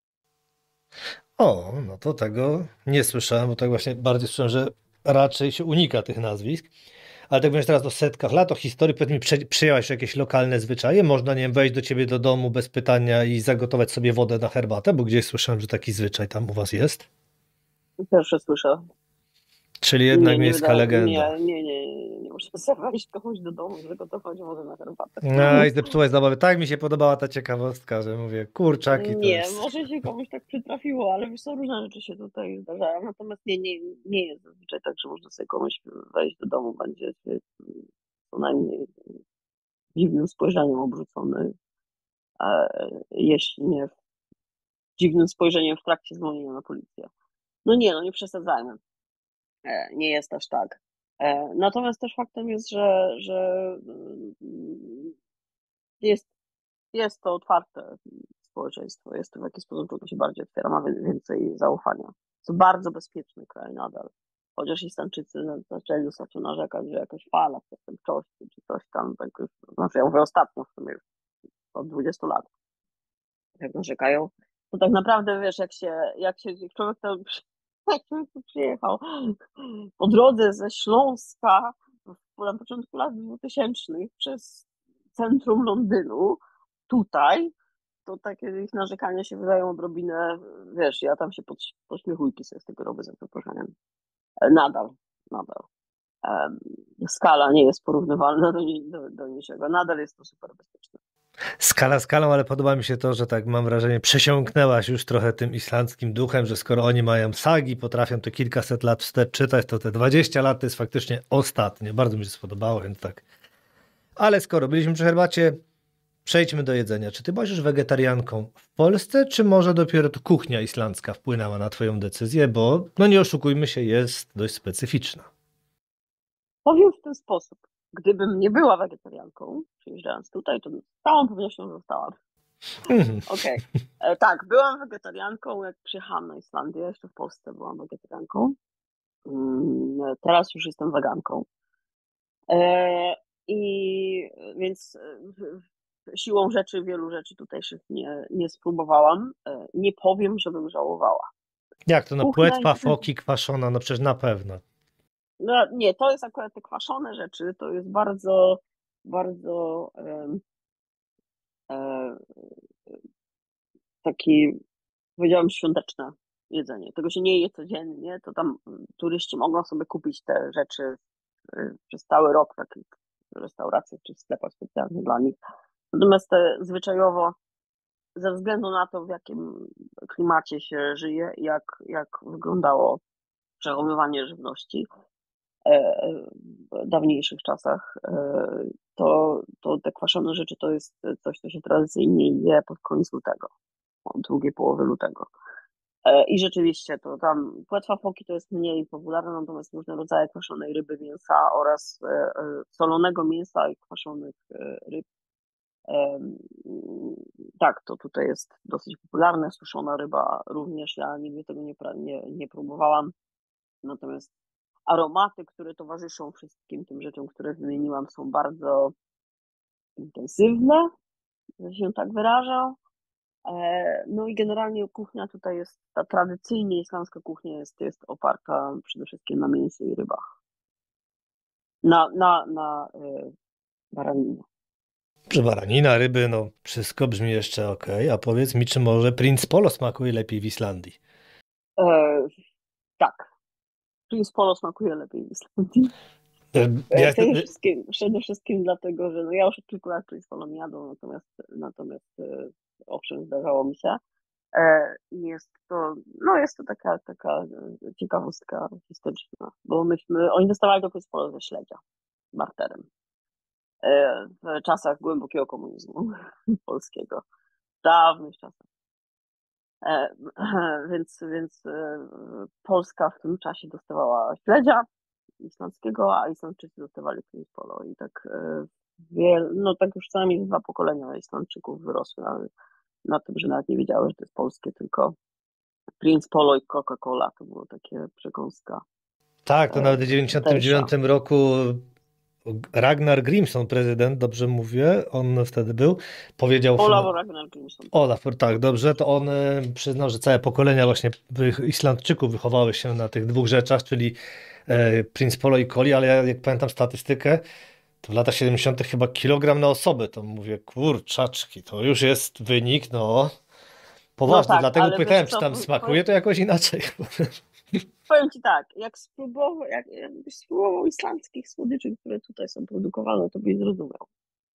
O, no to tego nie słyszałem, bo tak właśnie bardziej słyszałem, że raczej się unika tych nazwisk. Ale tak mówiąc teraz o setkach lat, o historii, powiedz mi, przyjęłaś jakieś lokalne zwyczaje? Można, nie wiem, wejść do ciebie do domu bez pytania i zagotować sobie wodę na herbatę? Bo gdzieś słyszałem, że taki zwyczaj tam u was jest. Pierwsze słyszę. Czyli jednak Nie, nie miejska wydaje, legenda. nie muszę zawieźć komuś do domu, żeby to chodzi wodę na herbatę. No i zepsułaś zabawę. Tak mi się podobała ta ciekawostka, że mówię, kurczaki to Nie, jest... może się komuś tak przytrafiło, ale wiesz co, różne rzeczy się tutaj zdarzają. Natomiast nie jest zazwyczaj tak, że można sobie komuś wejść do domu, będzie się co najmniej dziwnym spojrzeniem obrzucony, a jeśli nie dziwnym spojrzeniem w trakcie dzwonienia na policję. No nie, no nie przesadzajmy. Nie jest aż tak. Natomiast też faktem jest, że jest, jest to otwarte społeczeństwo, jest to w jakiś sposób człowiek się bardziej otwiera, ma więcej zaufania. To bardzo bezpieczny kraj nadal. Chociaż Islandczycy zaczęli ostatnio narzekać, że jakaś fala przestępczości czy coś tam, tak już, znaczy ja mówię ostatnio w sumie już od 20 lat, jak narzekają, to tak naprawdę wiesz, jak człowiek to jak człowiek tu przyjechał po drodze ze Śląska na początku lat 2000 przez centrum Londynu, tutaj, to takie ich narzekania się wydają odrobinę, wiesz, ja tam się pośmiechujki sobie z tego robię za przeproszeniem. Nadal, nadal. Skala nie jest porównywalna do niczego. Nadal jest to super bezpieczne. Skala skalą, ale podoba mi się to, że tak mam wrażenie, przesiąknęłaś już trochę tym islandzkim duchem, że skoro oni mają sagi, potrafią to kilkaset lat wstecz czytać, to te 20 lat to jest faktycznie ostatnie. Bardzo mi się spodobało, więc tak. Ale skoro byliśmy przy herbacie, przejdźmy do jedzenia. Czy ty byłaś już wegetarianką w Polsce, czy może dopiero to kuchnia islandzka wpłynęła na twoją decyzję, bo no nie oszukujmy się, jest dość specyficzna. Powiem w ten sposób. Gdybym nie była wegetarianką, przyjeżdżając tutaj, to z całą pewnością zostałam. Mhm. Okej. Tak, byłam wegetarianką, jak przyjechałam na Islandię, jeszcze w Polsce byłam wegetarianką. Teraz już jestem weganką. E, I więc siłą rzeczy wielu rzeczy tutejszych nie spróbowałam. Nie powiem, żebym żałowała. Jak to, no Kuchnia płetwa, foki, kwaszona, no przecież na pewno. No, nie, to jest akurat te kwaszone rzeczy, to jest bardzo, bardzo e, taki, powiedziałam, świąteczne jedzenie. Tego się nie je codziennie, to tam turyści mogą sobie kupić te rzeczy przez cały rok w takich restauracjach czy sklepach specjalnych dla nich. Natomiast zwyczajowo, ze względu na to, w jakim klimacie się żyje, jak wyglądało przechowywanie żywności, w dawniejszych czasach, to te kwaszone rzeczy to jest coś, co się tradycyjnie je pod koniec lutego, od drugiej połowy lutego. I rzeczywiście to tam płetwa foki to jest mniej popularna, natomiast różne rodzaje kwaszonej ryby, mięsa oraz solonego mięsa i kwaszonych ryb. Em, Tak, to tutaj jest dosyć popularne. Suszona ryba również. Ja nigdy tego nie próbowałam. Natomiast aromaty, które towarzyszą wszystkim tym rzeczom, które wymieniłam, są bardzo intensywne, że się tak wyrażę. No i generalnie kuchnia tutaj jest, ta tradycyjnie islamska kuchnia jest oparta przede wszystkim na mięsie i rybach. Na baraninie. Że baranina, ryby, no wszystko brzmi jeszcze okej. A powiedz mi, czy może Prince Polo smakuje lepiej w Islandii? E, tak, Prince Polo smakuje lepiej w Islandii. Ja, Przede wszystkim dlatego, że no ja już od kilku lat Prince Polo nie jadłam, natomiast owszem, zdarzało mi się. Jest to taka ciekawostka historyczna, bo oni dostawali to Prince Polo ze śledzia, barterem, w czasach głębokiego komunizmu polskiego, w dawnych czasach. Więc Polska w tym czasie dostawała śledzia islandzkiego, a Islandczycy dostawali Prince Polo i tak tak już co najmniej 2 pokolenia Islandczyków wyrosły na tym, że nawet nie wiedziały, że to jest polskie, tylko Prince Polo i Coca-Cola to było takie przekąska tak, to nawet w tutejsza. 1999 roku Ragnar Grimson, prezydent, dobrze mówię, on wtedy był, powiedział Olaf Ragnar Grimsson, tak. Olaf, tak, dobrze, to on przyznał, że całe pokolenia właśnie Islandczyków wychowały się na tych dwóch rzeczach, czyli Prince Polo i Coli, ale ja, jak pamiętam statystykę, to w latach 70. chyba kilogram na osobę, to mówię, kurczaczki, to już jest wynik, no, No poważny, tak, dlatego ale wiesz pytałem, czy co, tam smakuje to jakoś inaczej. powiem ci tak, jakbyś spróbował islandzkich słodyczy, które tutaj są produkowane, to byś zrozumiał.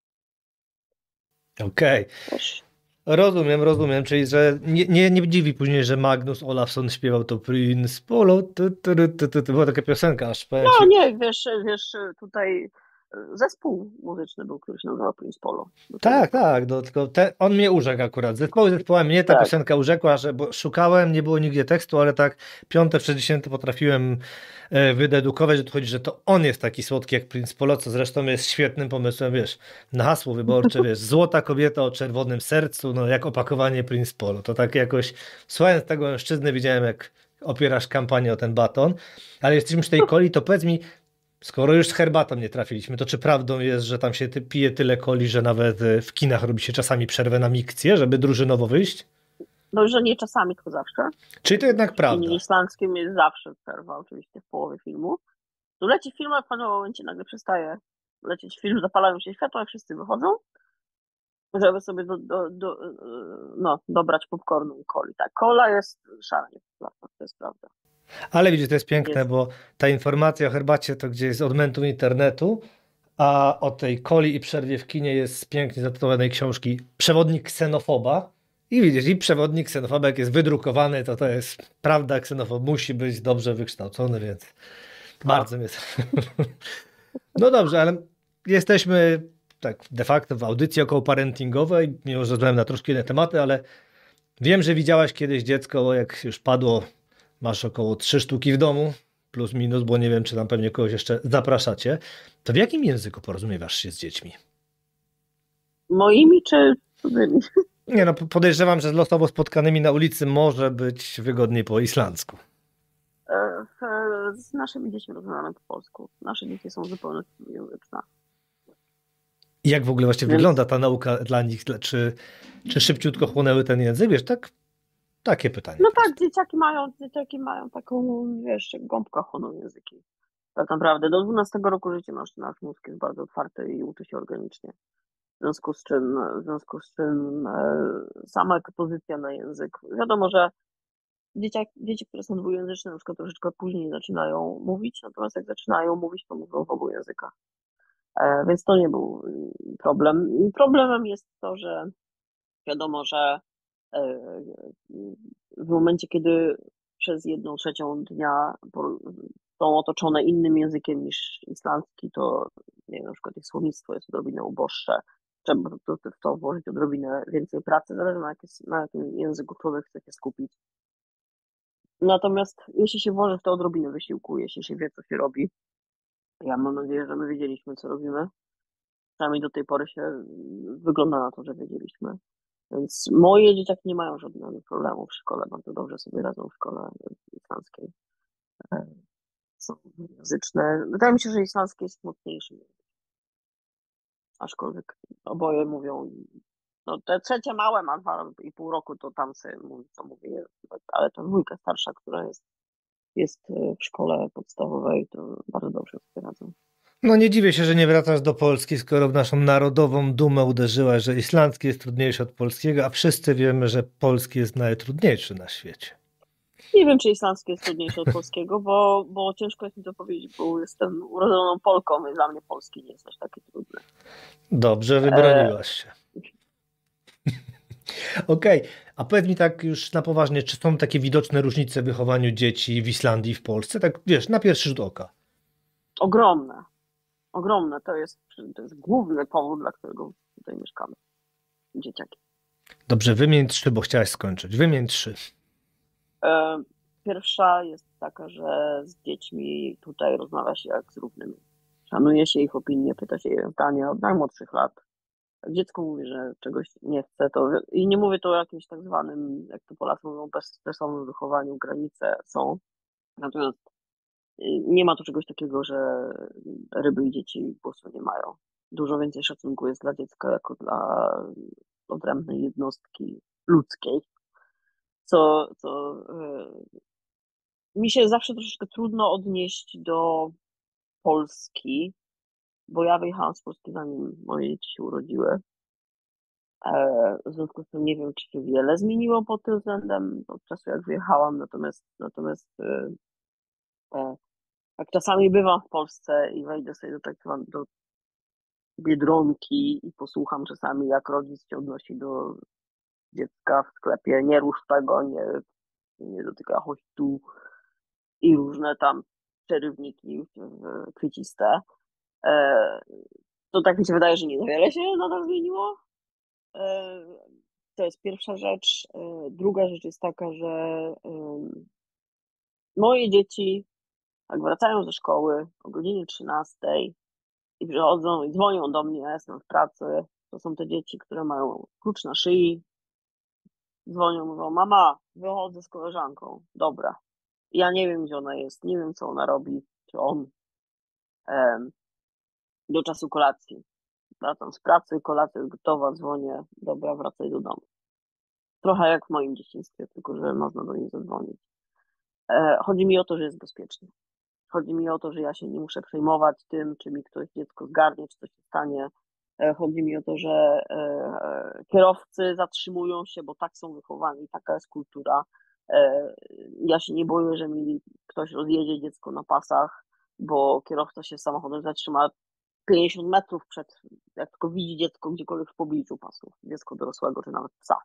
Okej. Wiesz? Rozumiem, czyli że nie dziwi później, że Magnus Olafsson śpiewał to Prince Polo, to była taka piosenka, aż powiem No ci, nie, wiesz, tutaj zespół muzyczny był, który się nazywał Prince Polo. Do tego. tak, no, tylko on mnie urzekł akurat, zespołem mnie ta Tak. piosenka urzekła, bo szukałem, nie było nigdzie tekstu, ale tak piąte przez dziesięte potrafiłem wydedukować, że tu chodzi, że to on jest taki słodki jak Prince Polo, co zresztą jest świetnym pomysłem, wiesz, na hasło wyborcze, wiesz, złota kobieta o czerwonym sercu, no jak opakowanie Prince Polo, to tak jakoś, słuchając tego mężczyzny, widziałem jak opierasz kampanię o ten baton, ale jesteśmy przy tej coli, to powiedz mi, skoro już z herbatą nie trafiliśmy, to czy prawdą jest, że tam się pije tyle coli, że nawet w kinach robi się czasami przerwę na mikcję, żeby drużynowo wyjść? No, że nie czasami, tylko zawsze. Czyli to jednak W kinie prawda. islandzkim jest zawsze przerwa, oczywiście w połowie filmu. Tu leci film, a w pewnym momencie nagle przestaje lecieć film, zapalają się światła i wszyscy wychodzą, żeby sobie dobrać popcornu i coli. Tak, cola jest szalenie popularna, to jest prawda. Ale widzicie, to jest piękne, Jest. bo ta informacja o herbacie to gdzieś z odmętu internetu, a o tej coli i przerwie w kinie jest z pięknie zatytułowanej książki Przewodnik ksenofoba. I widzisz, i przewodnik ksenofoba, jak jest wydrukowany, to jest prawda, ksenofob musi być dobrze wykształcony, więc Tak. bardzo mnie. No dobrze, ale jesteśmy tak de facto w audycji okołoparentingowej, mimo że rozmawiam na troszkę inne tematy, ale wiem, że widziałaś kiedyś dziecko, jak już padło, masz około 3 sztuki w domu, plus minus, bo nie wiem, czy tam pewnie kogoś jeszcze zapraszacie. To w jakim języku porozumiewasz się z dziećmi? Moimi czy cudzymi? Nie no, podejrzewam, że z losowo spotkanymi na ulicy może być wygodniej po islandzku. Z naszymi dziećmi rozmawiamy po polsku. Nasze dzieci są zupełnie języczne. I jak w ogóle właśnie Więc wygląda ta nauka dla nich? Czy szybciutko chłonęły ten język? Wiesz, tak, takie pytanie no tak, proste. dzieciaki mają taką, wiesz, gąbka chłoną języki. Tak naprawdę do 12 roku życia nasz mózg jest bardzo otwarty i uczy się organicznie. W związku z czym sama ekspozycja na język. Wiadomo, że dzieci, które są dwujęzyczne, na przykład troszeczkę później zaczynają mówić, natomiast jak zaczynają mówić, to mówią w obu językach. Więc to nie był problem. Problemem jest to, że wiadomo, że e, w momencie, kiedy przez 1/3 dnia są otoczone innym językiem niż islandzki, to nie wiem, na przykład ich słownictwo jest odrobinę uboższe. Trzeba w to włożyć odrobinę więcej pracy, zależy na jakim języku człowiek chce się skupić. Natomiast jeśli się włoży w to odrobinę wysiłku, jeśli się wie, co się robi, ja mam nadzieję, że my wiedzieliśmy, co robimy. Przynajmniej do tej pory się wygląda na to, że wiedzieliśmy. Więc moje dzieciaki nie mają żadnych problemów w szkole, bardzo dobrze sobie radzą w szkole islandzkiej. E, Są języczne. Wydaje mi się, że islandzkie jest mocniejszy, aczkolwiek oboje mówią. No te trzecie małe ma 2,5 roku, to tam sobie mówi, co mówi, ale ta dwójka starsza, która jest w szkole podstawowej, to bardzo dobrze sobie radzą. No nie dziwię się, że nie wracasz do Polski, skoro w naszą narodową dumę uderzyłaś, że islandzki jest trudniejszy od polskiego, a wszyscy wiemy, że polski jest najtrudniejszy na świecie. Nie wiem, czy islandzkie jest trudniejsze od polskiego, bo ciężko jest mi to powiedzieć, bo jestem urodzoną Polką i dla mnie polski nie jest aż taki trudny. Dobrze E, wybroniłaś się. Okej, a powiedz mi tak już na poważnie, czy są takie widoczne różnice w wychowaniu dzieci w Islandii i w Polsce? Tak wiesz, na pierwszy rzut oka. ogromne, ogromne. To jest główny powód, dla którego tutaj mieszkamy. Dzieciaki. Dobrze, wymień trzy, bo chciałaś skończyć. Wymień trzy. E, Pierwsza jest taka, że z dziećmi tutaj rozmawia się jak z równymi. Szanuje się ich opinię, pyta się je zdanie od najmłodszych lat. Jak dziecko mówi, że czegoś nie chce, to i nie mówię tu o jakimś tak zwanym, jak to Polacy mówią, bezstresowym wychowaniu, granice są. Natomiast nie ma tu czegoś takiego, że ryby i dzieci głosu nie mają. Dużo więcej szacunku jest dla dziecka jako dla odrębnej jednostki ludzkiej, co mi się zawsze troszeczkę trudno odnieść do Polski, bo ja wyjechałam z Polski zanim moje dzieci się urodziły. W związku z tym nie wiem, czy się wiele zmieniło pod tym względem od czasu, jak wyjechałam, natomiast jak czasami bywam w Polsce i wejdę sobie do Biedronki i posłucham czasami, jak rodzic się odnosi do dziecka w sklepie, nie rusz tego, nie dotyka, chodź tu i różne tam przerywniki kwieciste, e, to tak mi się wydaje, że nie za wiele się nadal zmieniło. E, To jest pierwsza rzecz. Druga rzecz jest taka, że moje dzieci, jak wracają ze szkoły o godzinie 13 i przychodzą i dzwonią do mnie, ja jestem w pracy, to są te dzieci, które mają klucz na szyi, dzwonią, mówią, mama, wychodzę z koleżanką. Dobra. Ja nie wiem, gdzie ona jest, nie wiem, co ona robi, czy on, em, do czasu kolacji. Wracam z pracy, kolacja jest gotowa, dzwonię, dobra, wracaj do domu. Trochę jak w moim dzieciństwie, tylko że można do niej zadzwonić. Chodzi mi o to, że jest bezpiecznie. Chodzi mi o to, że ja się nie muszę przejmować tym, czy mi ktoś dziecko zgarnie, czy coś się stanie. Chodzi mi o to, że kierowcy zatrzymują się, bo tak są wychowani, taka jest kultura. Ja się nie boję, że mi ktoś rozjedzie dziecko na pasach, bo kierowca się samochodem zatrzyma 50 metrów przed, jak tylko widzi dziecko gdziekolwiek w pobliżu pasów, dziecko dorosłego, czy nawet psa.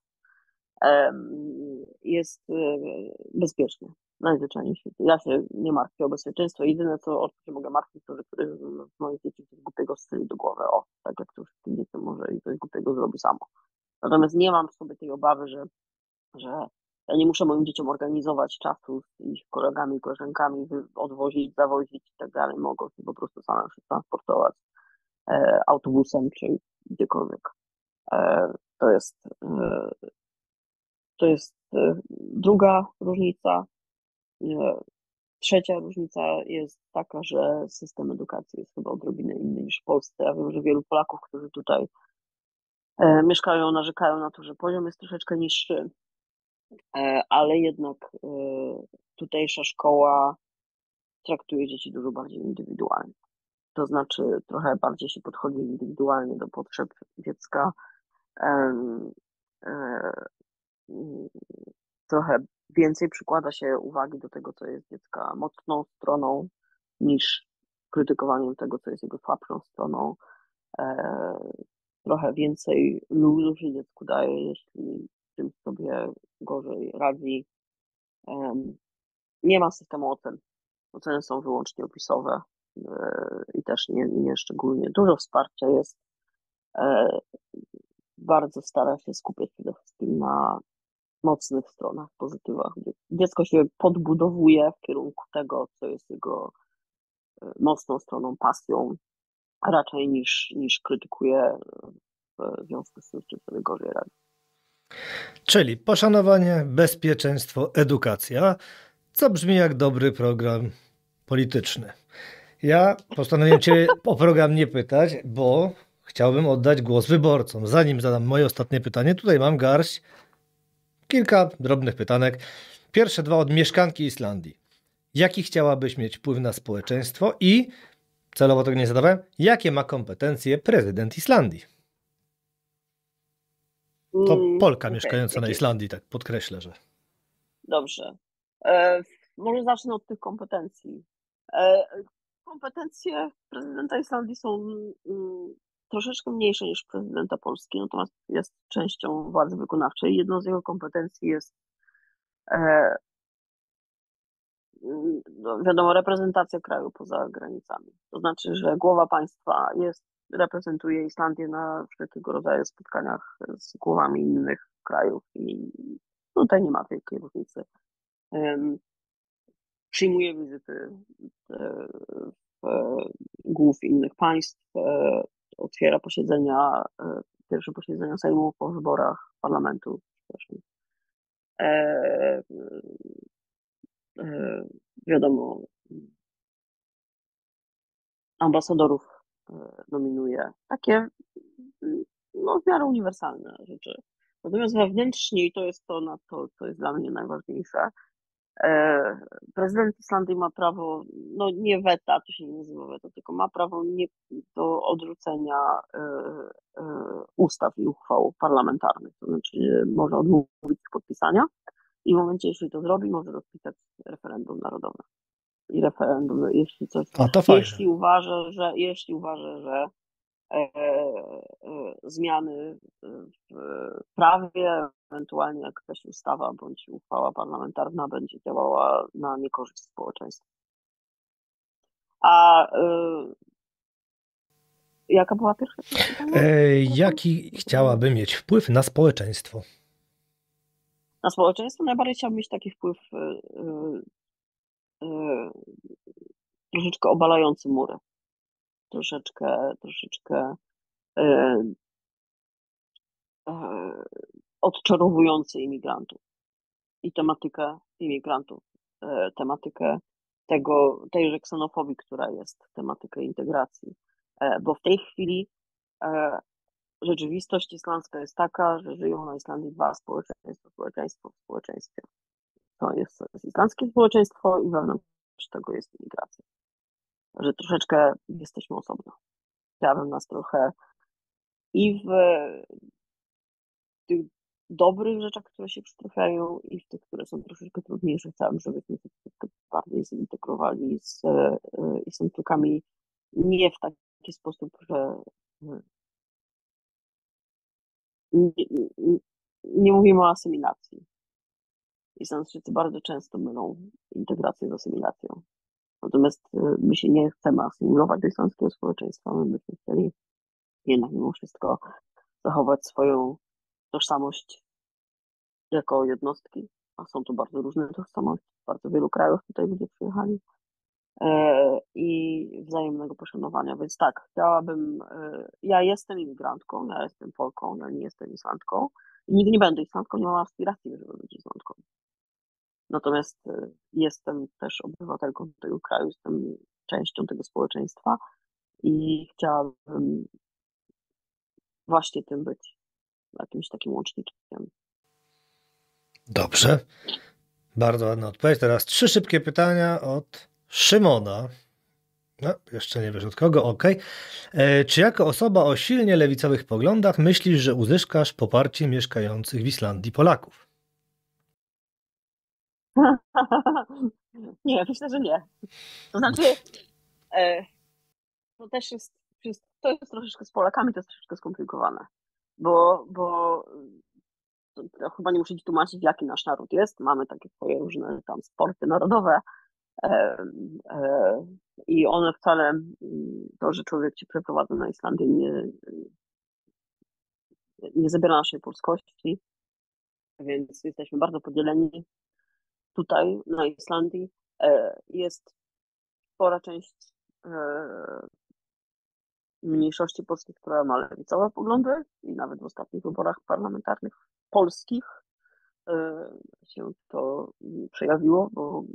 Jest bezpiecznie. Najzwyczajniej w świecie. Ja się nie martwię o bezpieczeństwo. Jedyne, o co się mogę martwić, to że któryś z moich dzieci coś głupiego strzeli do głowy. O, tak jak to wszystkim dzieciom może i coś głupiego zrobi samo. Natomiast nie mam w sobie tej obawy, że ja nie muszę moim dzieciom organizować czasu z ich kolegami, koleżankami, odwozić, zawozić i tak dalej. Mogą się po prostu same przetransportować autobusem czy gdziekolwiek. E, to jest e, To jest druga różnica. Trzecia różnica jest taka, że system edukacji jest chyba odrobinę inny niż w Polsce. Ja wiem, że wielu Polaków, którzy tutaj mieszkają, narzekają na to, że poziom jest troszeczkę niższy, ale jednak tutejsza szkoła traktuje dzieci dużo bardziej indywidualnie. To znaczy trochę bardziej się podchodzi indywidualnie do potrzeb dziecka. Em, e, Trochę więcej przykłada się uwagi do tego, co jest dziecka mocną stroną, niż krytykowaniem tego, co jest jego słabszą stroną. E, Trochę więcej luzu się dziecku daje, jeśli czymś sobie gorzej radzi. Nie ma systemu ocen. Oceny są wyłącznie opisowe i też nie szczególnie. Dużo wsparcia jest. E, Bardzo stara się skupiać przede wszystkim na mocnych stronach, pozytywach. Dziecko się podbudowuje w kierunku tego, co jest jego mocną stroną, pasją, raczej niż krytykuje w związku z tym, czy sobie gorzej radzi. Czyli poszanowanie, bezpieczeństwo, edukacja, co brzmi jak dobry program polityczny. Ja postanowiłem Cię o program nie pytać, bo chciałbym oddać głos wyborcom. Zanim zadam moje ostatnie pytanie, tutaj mam garść kilka drobnych pytanek. Pierwsze dwa od mieszkanki Islandii. Jaki chciałabyś mieć wpływ na społeczeństwo i, celowo tego nie zadawałem, jakie ma kompetencje prezydent Islandii? To Polka mieszkająca na Islandii, tak podkreślę, że. Dobrze. Może zacznę od tych kompetencji. Kompetencje prezydenta Islandii są troszeczkę mniejsze niż prezydenta Polski, natomiast jest częścią władzy wykonawczej. Jedną z jego kompetencji jest wiadomo, reprezentacja kraju poza granicami. To znaczy, że głowa państwa reprezentuje Islandię na wszelkiego rodzaju spotkaniach z głowami innych krajów i tutaj nie ma wielkiej różnicy. Przyjmuje wizyty głów innych państw, otwiera posiedzenia, pierwsze posiedzenia Sejmu po wyborach parlamentu. Wiadomo, ambasadorów nominuje. Takie no, w miarę uniwersalne rzeczy. Natomiast wewnętrznie, i to jest to, co jest dla mnie najważniejsze, prezydent Islandii ma prawo, no nie weta, to się nie nazywa weta, tylko ma prawo nie do odrzucenia ustaw i uchwał parlamentarnych. To znaczy może odmówić ich podpisania i w momencie, jeśli to zrobi, może rozpisać referendum narodowe. I referendum, jeśli coś, jeśli uważa, że zmiany w prawie, ewentualnie jakaś ustawa bądź uchwała parlamentarna będzie działała na niekorzyść społeczeństwa. A jaka była pierwsza pytanie? Jaki chciałaby mieć wpływ na społeczeństwo? Na społeczeństwo najbardziej chciałabym mieć taki wpływ troszeczkę obalający mury. Troszeczkę odczarowujący imigrantów i tematykę imigrantów, tematykę tejże ksenofobii, która jest, tematykę integracji. Bo w tej chwili rzeczywistość islandzka jest taka, że żyją na Islandii dwa społeczeństwa, społeczeństwo w społeczeństwie. To jest islandzkie społeczeństwo i wewnątrz tego jest imigracja. Że troszeczkę jesteśmy osobno. Chciałabym nas trochę i w tych dobrych rzeczach, które się przytrafiają i w tych, które są troszeczkę trudniejsze. Chciałabym, żebyśmy się troszeczkę bardziej zintegrowali z Islandczykami nie w taki sposób, że nie mówimy o asymilacji. Islandczycy bardzo często mylą integrację z asymilacją. Natomiast my się nie chcemy asymilować do islandzkiego społeczeństwa. My byśmy chcieli jednak mimo wszystko zachować swoją tożsamość jako jednostki, a są to bardzo różne tożsamości. Z bardzo wielu krajów tutaj ludzie przyjechali i wzajemnego poszanowania. Więc tak, chciałabym, ja jestem imigrantką, ja jestem Polką, ja nie jestem Islandką i nigdy nie będę Islandką, nie mam aspiracji, żeby być Islandką. Natomiast jestem też obywatelką tego kraju, jestem częścią tego społeczeństwa i chciałabym właśnie tym być, jakimś takim łącznikiem. Dobrze. Bardzo ładna odpowiedź. Teraz 3 szybkie pytania od Szymona. No, jeszcze nie wiesz od kogo, okej. Czy jako osoba o silnie lewicowych poglądach myślisz, że uzyskasz poparcie mieszkających w Islandii Polaków? Nie, myślę, że nie. To znaczy, to też to jest troszeczkę z Polakami, to jest troszeczkę skomplikowane, bo to chyba nie muszę ci tłumaczyć, jaki nasz naród jest. Mamy takie swoje różne tam sporty narodowe i one wcale, to, że człowiek ci przeprowadza na Islandię, nie zabiera naszej polskości. więc jesteśmy bardzo podzieleni tutaj na Islandii. Jest spora część mniejszości polskiej, która ma lewicowe poglądy i nawet w ostatnich wyborach parlamentarnych polskich się to przejawiło, bo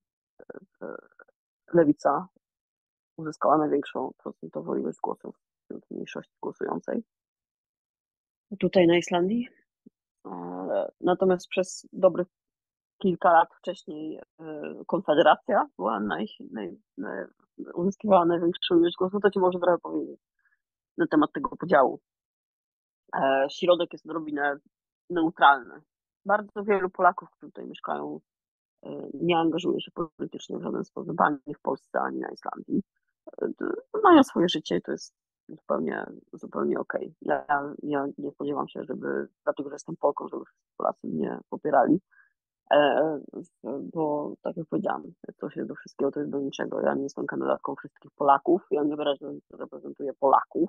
lewica uzyskała największą procentową ilość głosów wśród mniejszości głosującej tutaj na Islandii. Natomiast przez dobrych kilka lat wcześniej Konfederacja była uzyskiwała największą ilość głosów. To ci może trochę powiedzieć na temat tego podziału. Środek jest odrobinę neutralny. Bardzo wielu Polaków, którzy tutaj mieszkają, nie angażuje się politycznie w żaden sposób ani w Polsce, ani na Islandii. Mają swoje życie i to jest zupełnie okej. Ja nie spodziewam się, żeby, dlatego że jestem Polką, żeby wszyscy Polacy mnie popierali, bo tak jak powiedziałam, to się do wszystkiego, to jest do niczego. Ja nie jestem kandydatką wszystkich Polaków, ja nie reprezentuję Polaków.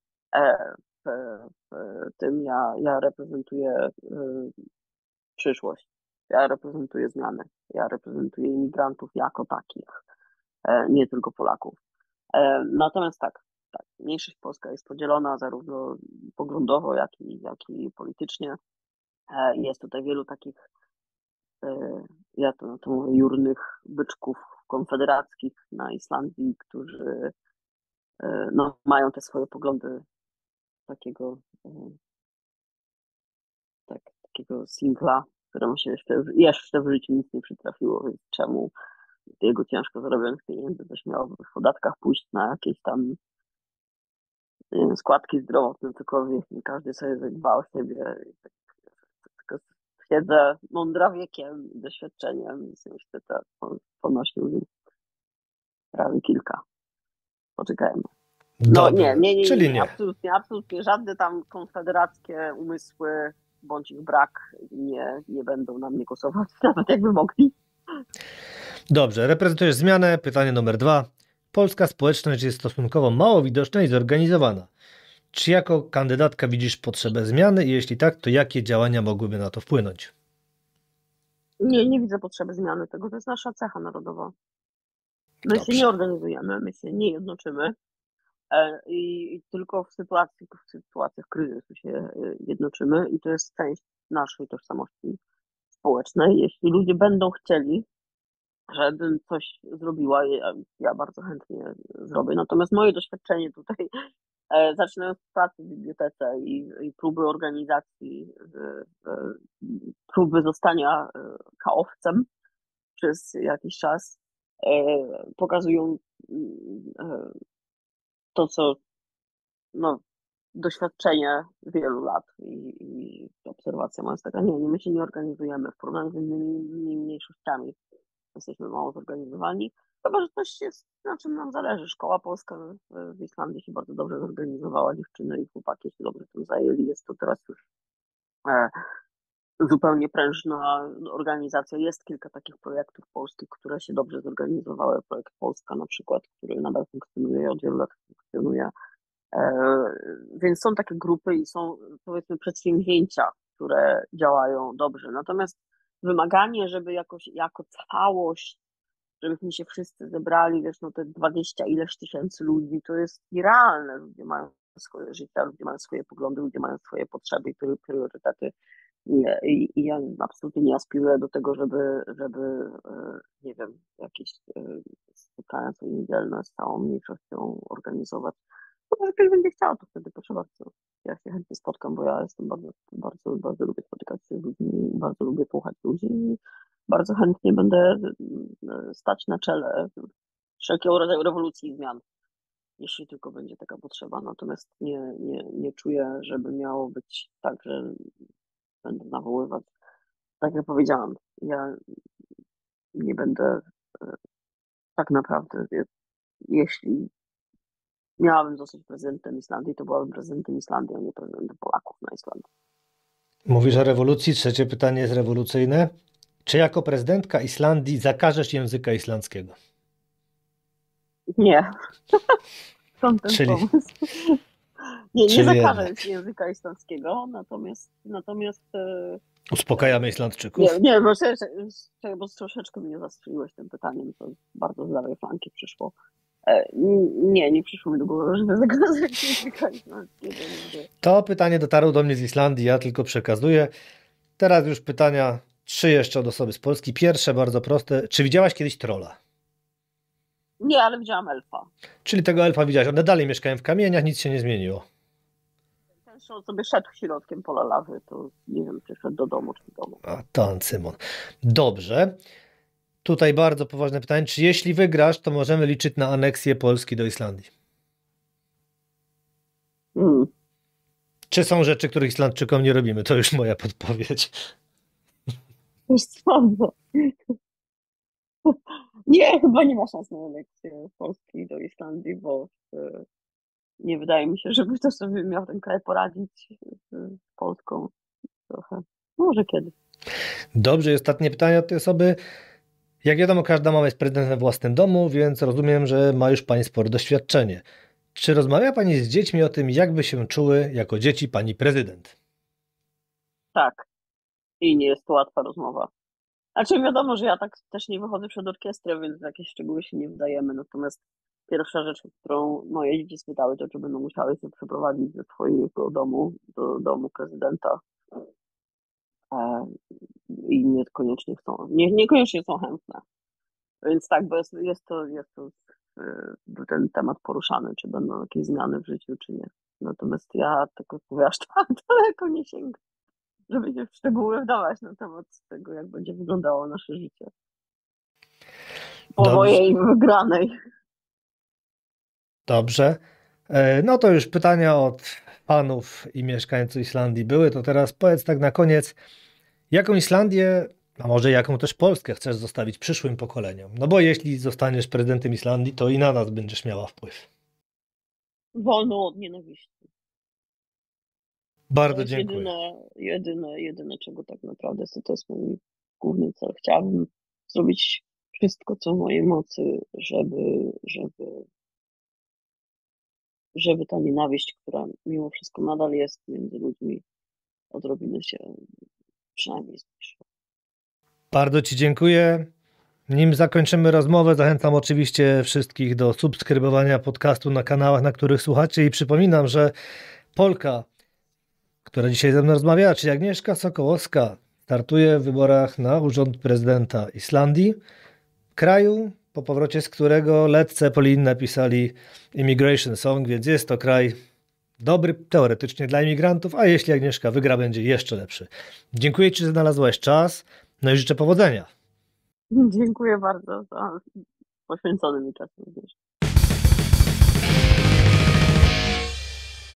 W tym ja reprezentuję przyszłość, ja reprezentuję zmiany, ja reprezentuję imigrantów jako takich, nie tylko Polaków. Natomiast tak, mniejszość polska jest podzielona zarówno poglądowo, jak i politycznie. Jest tutaj wielu takich, ja to mówię, jurnych byczków konfederackich na Islandii, którzy mają te swoje poglądy takiego singla, któremu się jeszcze w życiu nic nie przytrafiło, więc czemu jego ciężko zarobionych pieniędzy też miałoby w podatkach pójść na jakieś tam, nie wiem, składki zdrowotne, cokolwiek, nie każdy sobie zadba o siebie. Tylko siedzę mądra wiekiem i doświadczeniem, więc myślę, że ponosił prawie kilka. Poczekajmy. No nie, czyli nie. Absolutnie żadne tam konfederackie umysły bądź ich brak nie będą na mnie głosować, nawet jakby mogli. Dobrze, reprezentujesz zmianę. Pytanie numer 2. Polska społeczność jest stosunkowo mało widoczna i zorganizowana. Czy jako kandydatka widzisz potrzebę zmiany i jeśli tak, to jakie działania mogłyby na to wpłynąć? Nie widzę potrzeby zmiany tego. To jest nasza cecha narodowa. My się nie organizujemy, my się nie jednoczymy i tylko w sytuacjach kryzysu się jednoczymy i to jest część naszej tożsamości społecznej. Jeśli ludzie będą chcieli, żebym coś zrobiła, ja bardzo chętnie zrobię. Natomiast moje doświadczenie tutaj, zaczynając od pracy w bibliotece i próby organizacji, próby zostania kaowcem przez jakiś czas, pokazują to, co doświadczenie wielu lat i obserwacja moja jest taka, my się nie organizujemy w porównaniu z innymi mniejszościami. Jesteśmy mało zorganizowani. Chyba, że coś jest, na czym nam zależy. Szkoła polska w Islandii się bardzo dobrze zorganizowała, dziewczyny i chłopaki się dobrze tym zajęli. Jest to teraz już zupełnie prężna organizacja. Jest kilka takich projektów polskich, które się dobrze zorganizowały. Projekt Polska na przykład, który nadal funkcjonuje, od wielu lat funkcjonuje. Więc są takie grupy i są, powiedzmy, przedsięwzięcia, które działają dobrze. Natomiast wymaganie, żeby jako całość, żebyśmy się wszyscy zebrali, te 20 ileś tysięcy ludzi, to jest nierealne. Ludzie mają swoje życia, ludzie mają swoje poglądy, ludzie mają swoje potrzeby i priorytety. I ja absolutnie nie aspiruję do tego, żeby nie wiem, jakieś spotkania co niedzielne z całą mniejszością organizować. Może ktoś będzie chciał, to wtedy proszę bardzo. Ja się chętnie spotkam, bo ja jestem bardzo lubię spotykać się z ludźmi, bardzo lubię słuchać ludzi i bardzo chętnie będę stać na czele wszelkiego rodzaju rewolucji i zmian, jeśli tylko będzie taka potrzeba. Natomiast nie czuję, żeby miało być tak, że będę nawoływać. Tak jak powiedziałam, ja nie będę tak naprawdę, jeśli miałabym zostać prezydentem Islandii, to byłabym prezydentem Islandii, a nie prezydentem Polaków na Islandii. Mówisz o rewolucji. Trzecie pytanie jest rewolucyjne. Czy jako prezydentka Islandii zakażesz języka islandzkiego? Nie. Skąd ten pomysł? Nie zakażę języka islandzkiego, natomiast Uspokajamy Nie, Islandczyków. nie, bo troszeczkę mnie zastrzeliłeś tym pytaniem, to bardzo z lewej flanki przyszło. Nie, nie przyszło mi do głowy, żeby zagadać języka islandzkiego nigdy. To pytanie dotarło do mnie z Islandii, ja tylko przekazuję. Teraz już pytania 3 jeszcze od osoby z Polski. Pierwsze, bardzo proste. Czy widziałaś kiedyś trolla? Nie, ale widziałam elfa. Czyli tego elfa widziałaś. One dalej mieszkają w kamieniach, nic się nie zmieniło. Ten show sobie szedł środkiem pola lawy, to nie wiem, czy szedł do domu, czy do domu. A to Ancymon. Dobrze. Tutaj bardzo poważne pytanie. Czy jeśli wygrasz, to możemy liczyć na aneksję Polski do Islandii? Mm. Czy są rzeczy, których Islandczykom nie robimy? To już moja podpowiedź. Wiesz co, no. Nie, chyba nie ma szans na elekcję Polski do Islandii, bo nie wydaje mi się, żeby to sobie miał ten kraj poradzić z Polską trochę. Może kiedyś. Dobrze, i ostatnie pytanie od tej osoby. Jak wiadomo, każda mama jest prezydentem we własnym domu, więc rozumiem, że ma już Pani spore doświadczenie. Czy rozmawia Pani z dziećmi o tym, jak by się czuły jako dzieci Pani prezydent? Tak. I nie jest to łatwa rozmowa. Znaczy wiadomo, że ja tak też nie wychodzę przed orkiestrę, więc w jakieś szczegóły się nie wdajemy. Natomiast pierwsza rzecz, którą moje dzieci spytały, to czy będą musiały się przeprowadzić ze swojego domu do domu prezydenta. I niekoniecznie chcą, niekoniecznie są chętne. Więc tak, bo jest to ten temat poruszany, czy będą jakieś zmiany w życiu, czy nie. Natomiast ja, tak jak mówiłaś, tak daleko nie sięgam, żeby się w szczegóły wdawać na temat tego, jak będzie wyglądało nasze życie. Po Dobrze. mojej wygranej. Dobrze. No to już pytania od fanów i mieszkańców Islandii były. To teraz powiedz tak na koniec, jaką Islandię, a może jaką też Polskę chcesz zostawić przyszłym pokoleniom? No bo jeśli zostaniesz prezydentem Islandii, to i na nas będziesz miała wpływ. Wolną od nienawiści. To Bardzo jest dziękuję. jedyne, czego tak naprawdę to jest mój główny cel. Chciałabym zrobić wszystko, co w mojej mocy, żeby ta nienawiść, która mimo wszystko nadal jest między ludźmi, odrobinę się przynajmniej zmniejszyła. Bardzo Ci dziękuję. Nim zakończymy rozmowę, zachęcam oczywiście wszystkich do subskrybowania podcastu na kanałach, na których słuchacie i przypominam, że Polka, która dzisiaj ze mną rozmawiała, czyli Agnieszka Sokołowska, startuje w wyborach na urząd prezydenta Islandii, kraju, po powrocie z którego Led Zeppelin napisali Immigration Song, więc jest to kraj dobry teoretycznie dla imigrantów, a jeśli Agnieszka wygra, będzie jeszcze lepszy. Dziękuję Ci, że znalazłaś czas, no i życzę powodzenia. Dziękuję bardzo za poświęcony mi czas również.